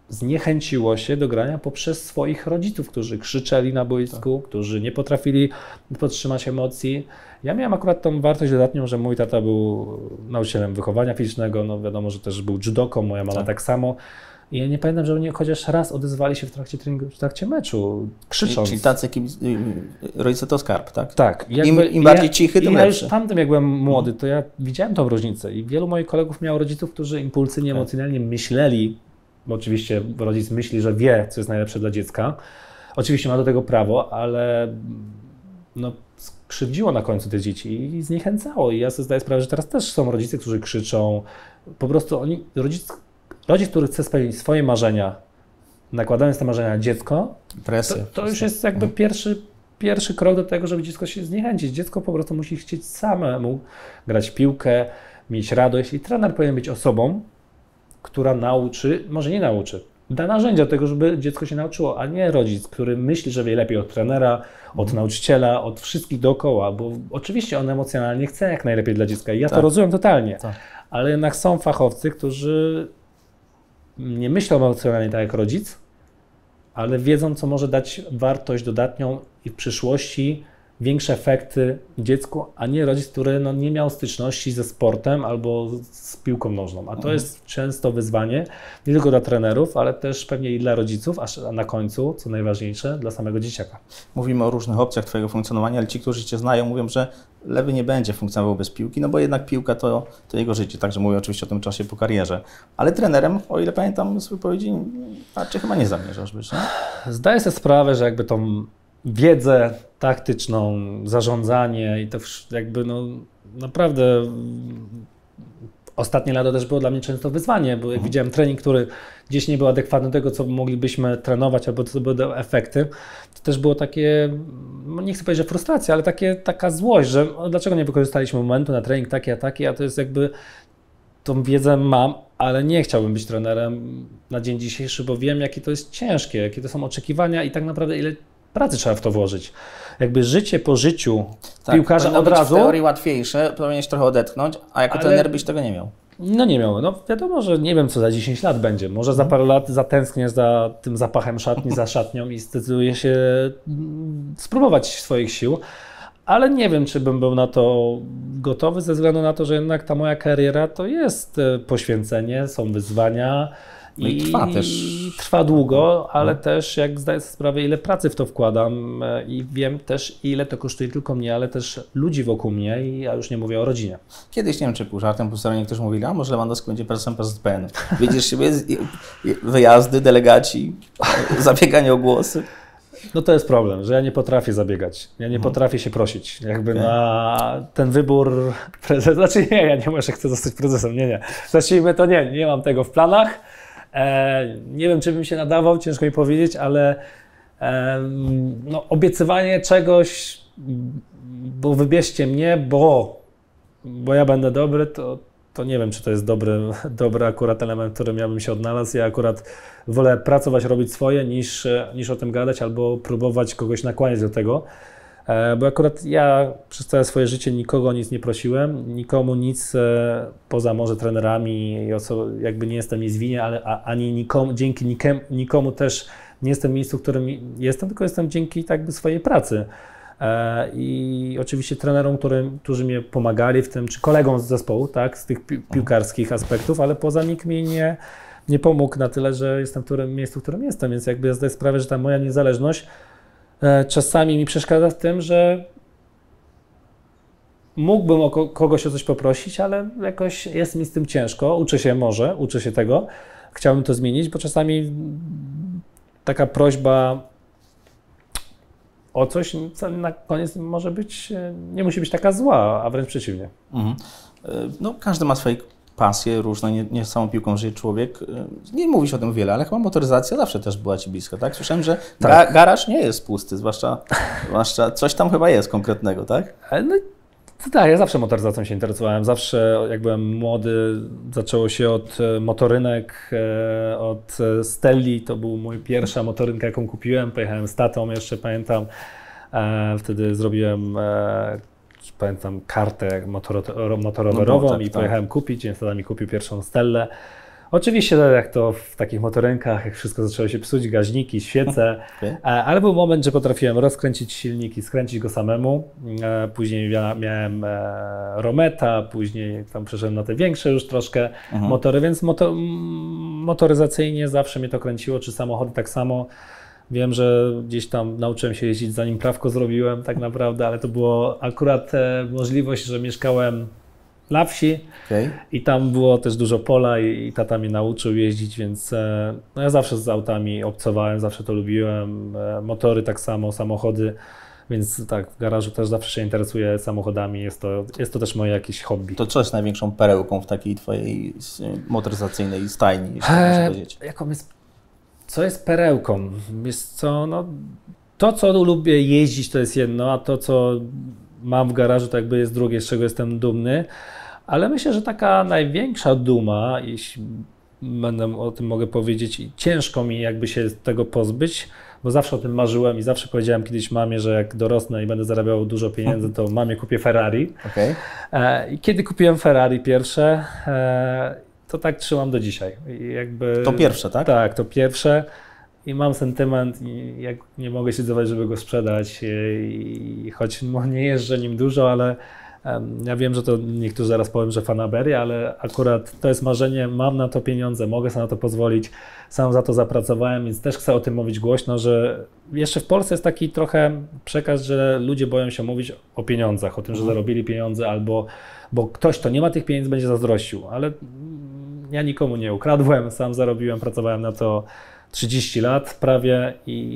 zniechęciło się do grania poprzez swoich rodziców, którzy krzyczeli na boisku, tak. którzy nie potrafili podtrzymać emocji. Ja miałem akurat tą wartość dodatnią, że mój tata był nauczycielem wychowania fizycznego, no wiadomo, że też był judoką, moja mama tak, tak samo. I ja nie pamiętam, że oni chociaż raz odezwali się w trakcie treningu, w trakcie meczu, krzycząc. Czyli tacy kibic, rodzice to skarb, tak? Tak. Im, im bardziej ja, cichy, tym ja lepszy. Już tamtym, jak byłem młody, to ja widziałem tą różnicę i wielu moich kolegów miało rodziców, którzy impulsywnie, okay. emocjonalnie myśleli, bo oczywiście rodzic myśli, że wie, co jest najlepsze dla dziecka. Oczywiście ma do tego prawo, ale no, skrzywdziło na końcu te dzieci i zniechęcało. I ja sobie zdaję sprawę, że teraz też są rodzice, którzy krzyczą. Po prostu oni, rodzic, rodzic, który chce spełnić swoje marzenia, nakładając te marzenia na dziecko, presję, to, to już jest jakby mhm. pierwszy, pierwszy krok do tego, żeby dziecko się zniechęcić. Dziecko po prostu musi chcieć samemu grać w piłkę, mieć radość i trener powinien być osobą, która nauczy, może nie nauczy, da narzędzia do tego, żeby dziecko się nauczyło, a nie rodzic, który myśli, że wie lepiej od trenera, od nauczyciela, od wszystkich dookoła, bo oczywiście on emocjonalnie chce jak najlepiej dla dziecka i ja tak. to rozumiem totalnie, tak. ale jednak są fachowcy, którzy nie myślą emocjonalnie tak jak rodzic, ale wiedzą, co może dać wartość dodatnią i w przyszłości większe efekty dziecku, a nie rodzic, który no, nie miał styczności ze sportem albo z piłką nożną. A to mhm. jest często wyzwanie nie tylko dla trenerów, ale też pewnie i dla rodziców, a na końcu, co najważniejsze, dla samego dzieciaka. Mówimy o różnych opcjach Twojego funkcjonowania, ale ci, którzy Cię znają, mówią, że Lewy nie będzie funkcjonował bez piłki, no bo jednak piłka to, to jego życie, także mówię oczywiście o tym czasie po karierze. Ale trenerem, o ile pamiętam z wypowiedzi, raczej chyba nie zamierzasz być, nie? Zdaję sobie sprawę, że jakby tą wiedzę taktyczną, zarządzanie i to jakby no naprawdę ostatnie lata też było dla mnie często wyzwanie, bo jak mhm. widziałem trening, który gdzieś nie był adekwatny do tego, co moglibyśmy trenować albo co były efekty, to też było takie, nie chcę powiedzieć, że frustracja, ale takie, taka złość, że no, dlaczego nie wykorzystaliśmy momentu na trening taki, a taki, a to jest jakby tą wiedzę mam, ale nie chciałbym być trenerem na dzień dzisiejszy, bo wiem, jakie to jest ciężkie, jakie to są oczekiwania i tak naprawdę ile pracy trzeba w to włożyć. Jakby życie po życiu tak, piłkarza od razu. W teorii łatwiejsze, powinieneś trochę odetchnąć, a jako ale, trener byś tego nie miał. No nie miał. No wiadomo, że nie wiem, co za dziesięć lat będzie. Może za parę lat zatęsknię za tym zapachem szatni, za szatnią i zdecyduję się spróbować swoich sił, ale nie wiem, czy bym był na to gotowy ze względu na to, że jednak ta moja kariera to jest poświęcenie, są wyzwania. No i trwa też. Trwa długo, ale no. też jak zdaję sobie sprawę, ile pracy w to wkładam i wiem też, ile to kosztuje tylko mnie, ale też ludzi wokół mnie i ja już nie mówię o rodzinie. Kiedyś, nie wiem czy pół żartem, pół serio, niektórzy mówili, a może Lewandowski będzie prezesem P Z P N. Widzisz siebie, wyjazdy, delegaci, zabieganie o głosy. No to jest problem, że ja nie potrafię zabiegać, ja nie mhm. potrafię się prosić, jakby okay. na ten wybór prezesa, znaczy nie, ja nie mówię, że chcę zostać prezesem, nie, nie. Zacznijmy to nie, nie mam tego w planach. E, nie wiem, czy bym się nadawał, ciężko mi powiedzieć, ale e, no, obiecywanie czegoś, bo wybierzcie mnie, bo, bo ja będę dobry, to, to nie wiem, czy to jest dobry, dobry akurat element, w którym ja bym się odnalazł. Ja akurat wolę pracować, robić swoje, niż, niż o tym gadać albo próbować kogoś nakłaniać do tego. Bo akurat ja przez całe swoje życie nikogo nic nie prosiłem, nikomu nic poza może trenerami, jakby nie jestem nic winien, ale ani nikomu, dzięki nikem, nikomu też nie jestem w miejscu, w którym jestem, tylko jestem dzięki tak jakby swojej pracy. I oczywiście trenerom, którym, którzy mnie pomagali w tym, czy kolegom z zespołu, tak, z tych pi piłkarskich aspektów, ale poza nikt mi nie, nie pomógł na tyle, że jestem w którym miejscu, w którym jestem, więc jakby ja zdaję sprawę, że ta moja niezależność czasami mi przeszkadza w tym, że mógłbym o kogoś o coś poprosić, ale jakoś jest mi z tym ciężko. Uczę się może, uczę się tego. Chciałbym to zmienić, bo czasami taka prośba o coś na koniec może być, nie musi być taka zła, a wręcz przeciwnie. Mhm. No, każdy ma swoje pasje różne, nie, nie samą piłką żyje człowiek. Nie mówisz o tym wiele, ale chyba motoryzacja zawsze też była Ci bliska, tak? Słyszałem, że tak. ga garaż nie jest pusty, zwłaszcza, zwłaszcza coś tam chyba jest konkretnego, tak? No, tak, ja zawsze motoryzacją się interesowałem. Zawsze jak byłem młody, zaczęło się od motorynek, od Stelli. To była moja pierwsza motorynka, jaką kupiłem. Pojechałem z tatą, jeszcze pamiętam. Wtedy zrobiłem, pamiętam, kartę motorowerową no, tak, i pojechałem tak. kupić, więc tata mi kupił pierwszą Stellę. Oczywiście tak jak to w takich motorynkach, jak wszystko zaczęło się psuć, gaźniki, świece, okay. ale był moment, że potrafiłem rozkręcić silnik i skręcić go samemu. Później miałem Rometa, później tam przeszedłem na te większe już troszkę mhm. motory, więc moto, motoryzacyjnie zawsze mnie to kręciło, czy samochody tak samo. Wiem, że gdzieś tam nauczyłem się jeździć, zanim prawko zrobiłem tak naprawdę, ale to było akurat możliwość, że mieszkałem na wsi okay. i tam było też dużo pola i, i tata mnie nauczył jeździć, więc no ja zawsze z autami obcowałem, zawsze to lubiłem, motory tak samo, samochody, więc tak, w garażu też zawsze się interesuję samochodami, jest to, jest to też moje jakieś hobby. To co jest największą perełką w takiej twojej motoryzacyjnej stajni, jeśli eee, można powiedzieć? Jaką jest, co jest perełką? Jest co, no, to co lubię jeździć to jest jedno, a to co mam w garażu to jakby jest drugie, z czego jestem dumny. Ale myślę, że taka największa duma, jeśli będę o tym mogę powiedzieć, i ciężko mi jakby się tego pozbyć, bo zawsze o tym marzyłem i zawsze powiedziałem kiedyś mamie, że jak dorosnę i będę zarabiał dużo pieniędzy, to mamie kupię Ferrari. Okay. I kiedy kupiłem Ferrari pierwsze, to tak trzymam do dzisiaj. I jakby, to pierwsze, tak? Tak, to pierwsze. I mam sentyment i jak nie mogę się zdecydować, żeby go sprzedać. I, i choć nie jeżdżę nim dużo, ale ja wiem, że to niektórzy zaraz powiem, że fanaberia, ale akurat to jest marzenie, mam na to pieniądze, mogę sobie na to pozwolić, sam za to zapracowałem, więc też chcę o tym mówić głośno, że jeszcze w Polsce jest taki trochę przekaz, że ludzie boją się mówić o pieniądzach, o tym, że zarobili pieniądze albo bo ktoś, kto nie ma tych pieniędzy, będzie zazdrościł, ale ja nikomu nie ukradłem, sam zarobiłem, pracowałem na to trzydzieści lat prawie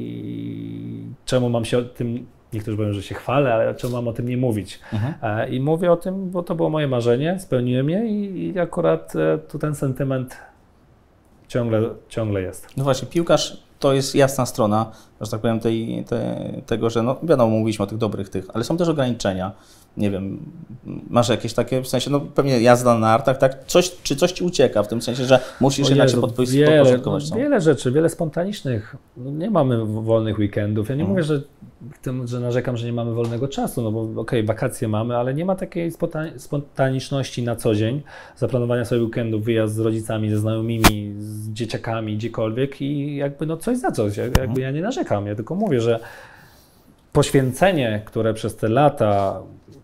i czemu mam się o tym, niektórzy mówią, że się chwalę, ale czemu mam o tym nie mówić? Mhm. I mówię o tym, bo to było moje marzenie, spełniłem je i, i akurat tu ten sentyment ciągle, ciągle jest. No właśnie, piłkarz to jest jasna strona, że tak powiem, tej, te, tego, że no wiadomo, mówiliśmy o tych dobrych tych, ale są też ograniczenia. Nie wiem, masz jakieś takie, w sensie, no pewnie jazda na nartach, tak? Coś, czy coś ci ucieka w tym sensie, że musisz jednak się podporządkować? No, wiele rzeczy, wiele spontanicznych. No, nie mamy wolnych weekendów. Ja nie hmm. mówię, że, tym, że narzekam, że nie mamy wolnego czasu, no bo okej, okay, wakacje mamy, ale nie ma takiej spontaniczności na co dzień, zaplanowania sobie weekendów, wyjazd z rodzicami, ze znajomymi, z dzieciakami, gdziekolwiek i jakby no coś za coś. Jakby hmm. ja nie narzekam, ja tylko mówię, że poświęcenie, które przez te lata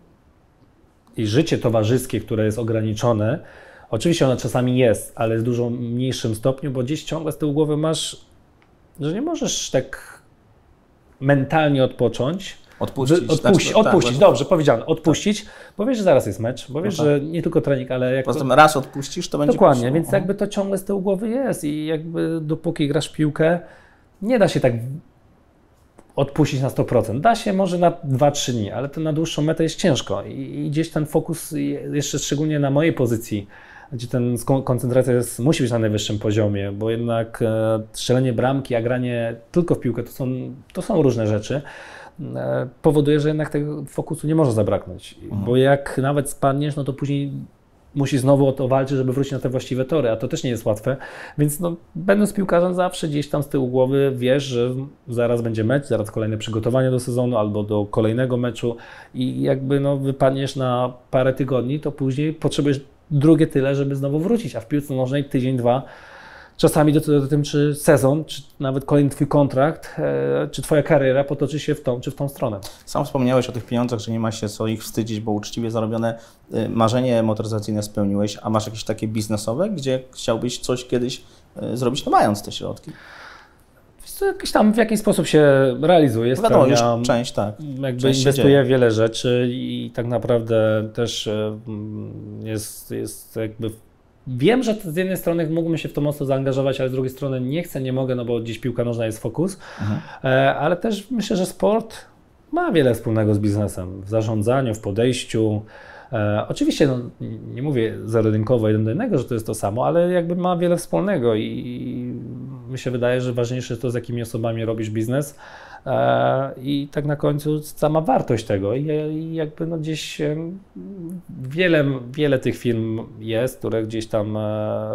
i życie towarzyskie, które jest ograniczone, oczywiście ono czasami jest, ale w dużo mniejszym stopniu, bo gdzieś ciągle z tyłu głowy masz, że nie możesz tak mentalnie odpocząć. Odpuścić. Odpuści, znaczy, odpuścić, tak, dobrze powiedziane, odpuścić, tak. Bo wiesz, że zaraz jest mecz, bo wiesz, no tak. że nie tylko trening, ale jak Poza tym raz odpuścisz, to będzie dokładnie, poszło. Więc jakby to ciągle z tyłu głowy jest i jakby dopóki grasz w piłkę, nie da się tak odpuścić na sto procent. Da się może na dwa trzy dni, ale to na dłuższą metę jest ciężko i, i gdzieś ten fokus, jeszcze szczególnie na mojej pozycji, gdzie ten koncentracja jest, musi być na najwyższym poziomie, bo jednak e, strzelenie bramki, a granie tylko w piłkę to są, to są różne rzeczy, e, powoduje, że jednak tego fokusu nie może zabraknąć, mhm. bo jak nawet spadniesz, no to później musi znowu o to walczyć, żeby wrócić na te właściwe tory, a to też nie jest łatwe, więc no, będąc piłkarzem zawsze gdzieś tam z tyłu głowy wiesz, że zaraz będzie mecz, zaraz kolejne przygotowanie do sezonu albo do kolejnego meczu i jakby no, wypadniesz na parę tygodni, to później potrzebujesz drugie tyle, żeby znowu wrócić, a w piłce nożnej tydzień, dwa, czasami decyduje o tym, czy sezon, czy nawet kolejny twój kontrakt, e, czy twoja kariera potoczy się w tą, czy w tą stronę. Sam wspomniałeś o tych pieniądzach, że nie ma się co ich wstydzić, bo uczciwie zarobione y, marzenie motoryzacyjne spełniłeś, a masz jakieś takie biznesowe, gdzie chciałbyś coś kiedyś y, zrobić, no mając te środki? To jakiś tam w jakiś sposób się realizuje, no wiadomo, już część, tak. Jakby część inwestuję w wiele rzeczy i tak naprawdę też jest, jest jakby wiem, że z jednej strony mógłbym się w to mocno zaangażować, ale z drugiej strony nie chcę, nie mogę, no bo dziś piłka nożna jest fokus, mhm. ale też myślę, że sport ma wiele wspólnego z biznesem w zarządzaniu, w podejściu. E, oczywiście no, nie mówię zero-jedynkowo jeden do jednego, że to jest to samo, ale jakby ma wiele wspólnego i, i mi się wydaje, że ważniejsze jest to, z jakimi osobami robisz biznes e, i tak na końcu sama wartość tego i, i jakby no gdzieś e, wiele, wiele tych firm jest, które gdzieś tam e,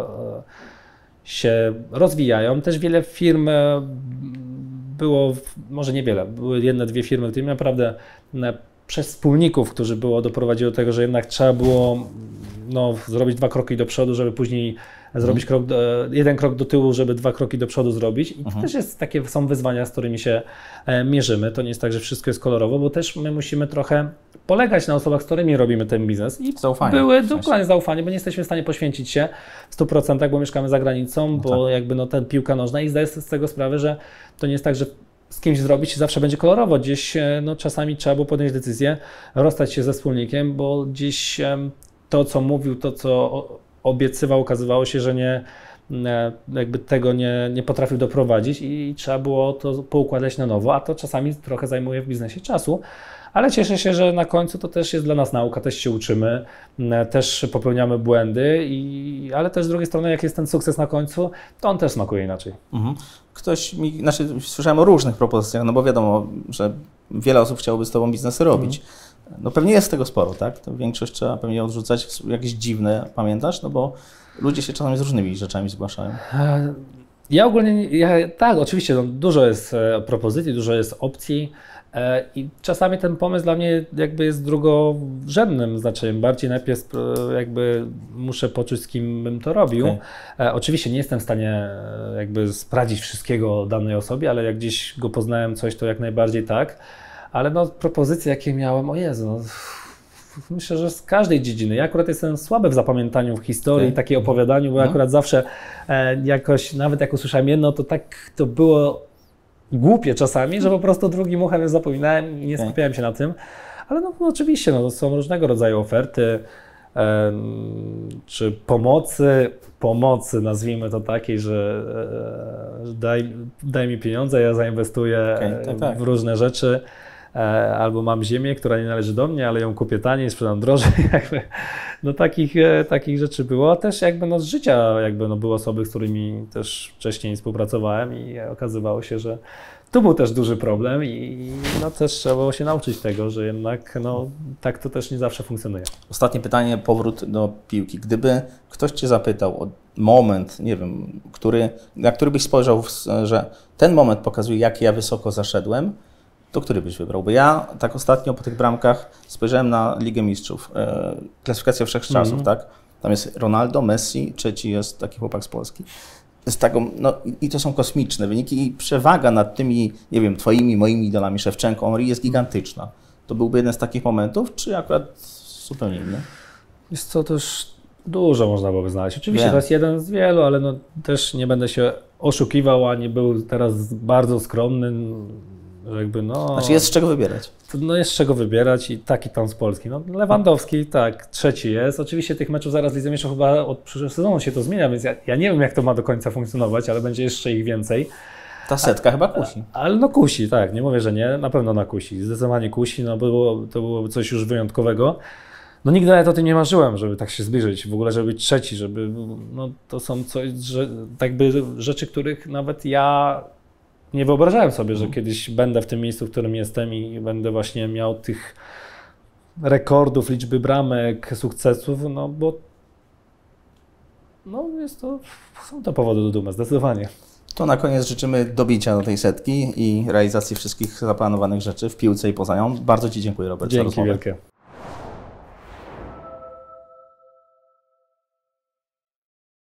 się rozwijają. Też wiele firm e, było, może niewiele, były jedne, dwie firmy, które naprawdę e, przez wspólników, którzy było doprowadziło do tego, że jednak trzeba było no, zrobić dwa kroki do przodu, żeby później zrobić krok do, jeden krok do tyłu, żeby dwa kroki do przodu zrobić. I to Mhm. też jest takie, są wyzwania, z którymi się e, mierzymy. To nie jest tak, że wszystko jest kolorowo, bo też my musimy trochę polegać na osobach, z którymi robimy ten biznes. I Zaufanie, były w sensie. dokładnie zaufanie, bo nie jesteśmy w stanie poświęcić się w stu procentach, bo mieszkamy za granicą, No bo tak. jakby no ten piłka nożna i zdaję sobie z tego sprawę, że to nie jest tak, że z kimś zrobić i zawsze będzie kolorowo. Gdzieś e, no, czasami trzeba było podjąć decyzję, rozstać się ze wspólnikiem, bo gdzieś em, to, co mówił, to, co o- obiecywał, okazywało się, że nie, e, jakby tego nie, nie potrafił doprowadzić i trzeba było to poukładać na nowo, a to czasami trochę zajmuje w biznesie czasu. Ale cieszę się, że na końcu to też jest dla nas nauka, też się uczymy, m, też popełniamy błędy, i, ale też z drugiej strony, jak jest ten sukces na końcu, to on też smakuje inaczej. Mhm. Ktoś mi, znaczy słyszałem o różnych propozycjach, no bo wiadomo, że wiele osób chciałoby z Tobą biznesy robić. No pewnie jest tego sporo, tak? To większość trzeba pewnie odrzucać, jakieś dziwne, pamiętasz? No bo ludzie się czasami z różnymi rzeczami zgłaszają. E, Ja ogólnie, nie- ja, tak, oczywiście, no, dużo jest e, propozycji, dużo jest opcji e, i czasami ten pomysł dla mnie jakby jest drugorzędnym znaczeniem. Bardziej najpierw e, jakby muszę poczuć, z kim bym to robił. Okej. E, oczywiście nie jestem w stanie e, jakby sprawdzić wszystkiego o danej osobie, ale jak gdzieś go poznałem coś, to jak najbardziej tak. Ale no propozycje, jakie miałem, o Jezu, no, myślę, że z każdej dziedziny. Ja akurat jestem słaby w zapamiętaniu w historii, Okej. takiej opowiadaniu, bo Mhm. akurat zawsze e, jakoś, nawet jak usłyszałem jedno, to tak to było głupie czasami, że po prostu drugim uchem zapominałem i nie Okej. skupiałem się na tym. Ale no, no oczywiście, no, są różnego rodzaju oferty, em, czy pomocy, pomocy nazwijmy to takiej, że e, daj, daj mi pieniądze, ja zainwestuję Okej, tak, tak. w różne rzeczy. E, Albo mam ziemię, która nie należy do mnie, ale ją kupię taniej, sprzedam drożej. Jakby, no takich, e, takich rzeczy było. Też jakby no z życia jakby no były osoby, z którymi też wcześniej współpracowałem i okazywało się, że tu był też duży problem i no też trzeba było się nauczyć tego, że jednak no tak to też nie zawsze funkcjonuje. Ostatnie pytanie, powrót do piłki. Gdyby ktoś Cię zapytał o moment, nie wiem, który, na który byś spojrzał, w, że ten moment pokazuje, jak ja wysoko zaszedłem, to który byś wybrał? Bo ja tak ostatnio po tych bramkach spojrzałem na Ligę Mistrzów, e, klasyfikacja wszechczasów, Mhm. tak? Tam jest Ronaldo, Messi, trzeci jest taki chłopak z Polski. Z taką, no, i- I to są kosmiczne wyniki i przewaga nad tymi, nie wiem, Twoimi, moimi idolami, Szewczenko, Henry jest gigantyczna. To byłby jeden z takich momentów, czy akurat zupełnie inny? Jest to też dużo można byłoby znaleźć. Oczywiście Wiem. to jest jeden z wielu, ale no też nie będę się oszukiwał, ani był teraz bardzo skromny, że jakby no... Znaczy jest z czego wybierać. No jest z czego wybierać i taki tam z Polski. No Lewandowski, tak, trzeci jest. Oczywiście tych meczów zaraz Lidze Mistrzów chyba od przyszłego sezonu się to zmienia, więc ja, ja nie wiem, jak to ma do końca funkcjonować, ale będzie jeszcze ich więcej. Ta setka chyba kusi. Ale no kusi, tak, nie mówię, że nie, na pewno na kusi. Zdecydowanie kusi, no było, to było coś już wyjątkowego. No nigdy nawet o tym nie marzyłem, żeby tak się zbliżyć, w ogóle żeby być trzeci, żeby, no to są coś, że, tak by rzeczy, których nawet ja nie wyobrażałem sobie, że kiedyś będę w tym miejscu, w którym jestem i będę właśnie miał tych rekordów, liczby bramek, sukcesów, no bo no jest to, są to powody do dumy, zdecydowanie. To na koniec życzymy dobicia do tej setki i realizacji wszystkich zaplanowanych rzeczy w piłce i poza nią. Bardzo Ci dziękuję, Robert, za Dzięki rozmowę. wielkie.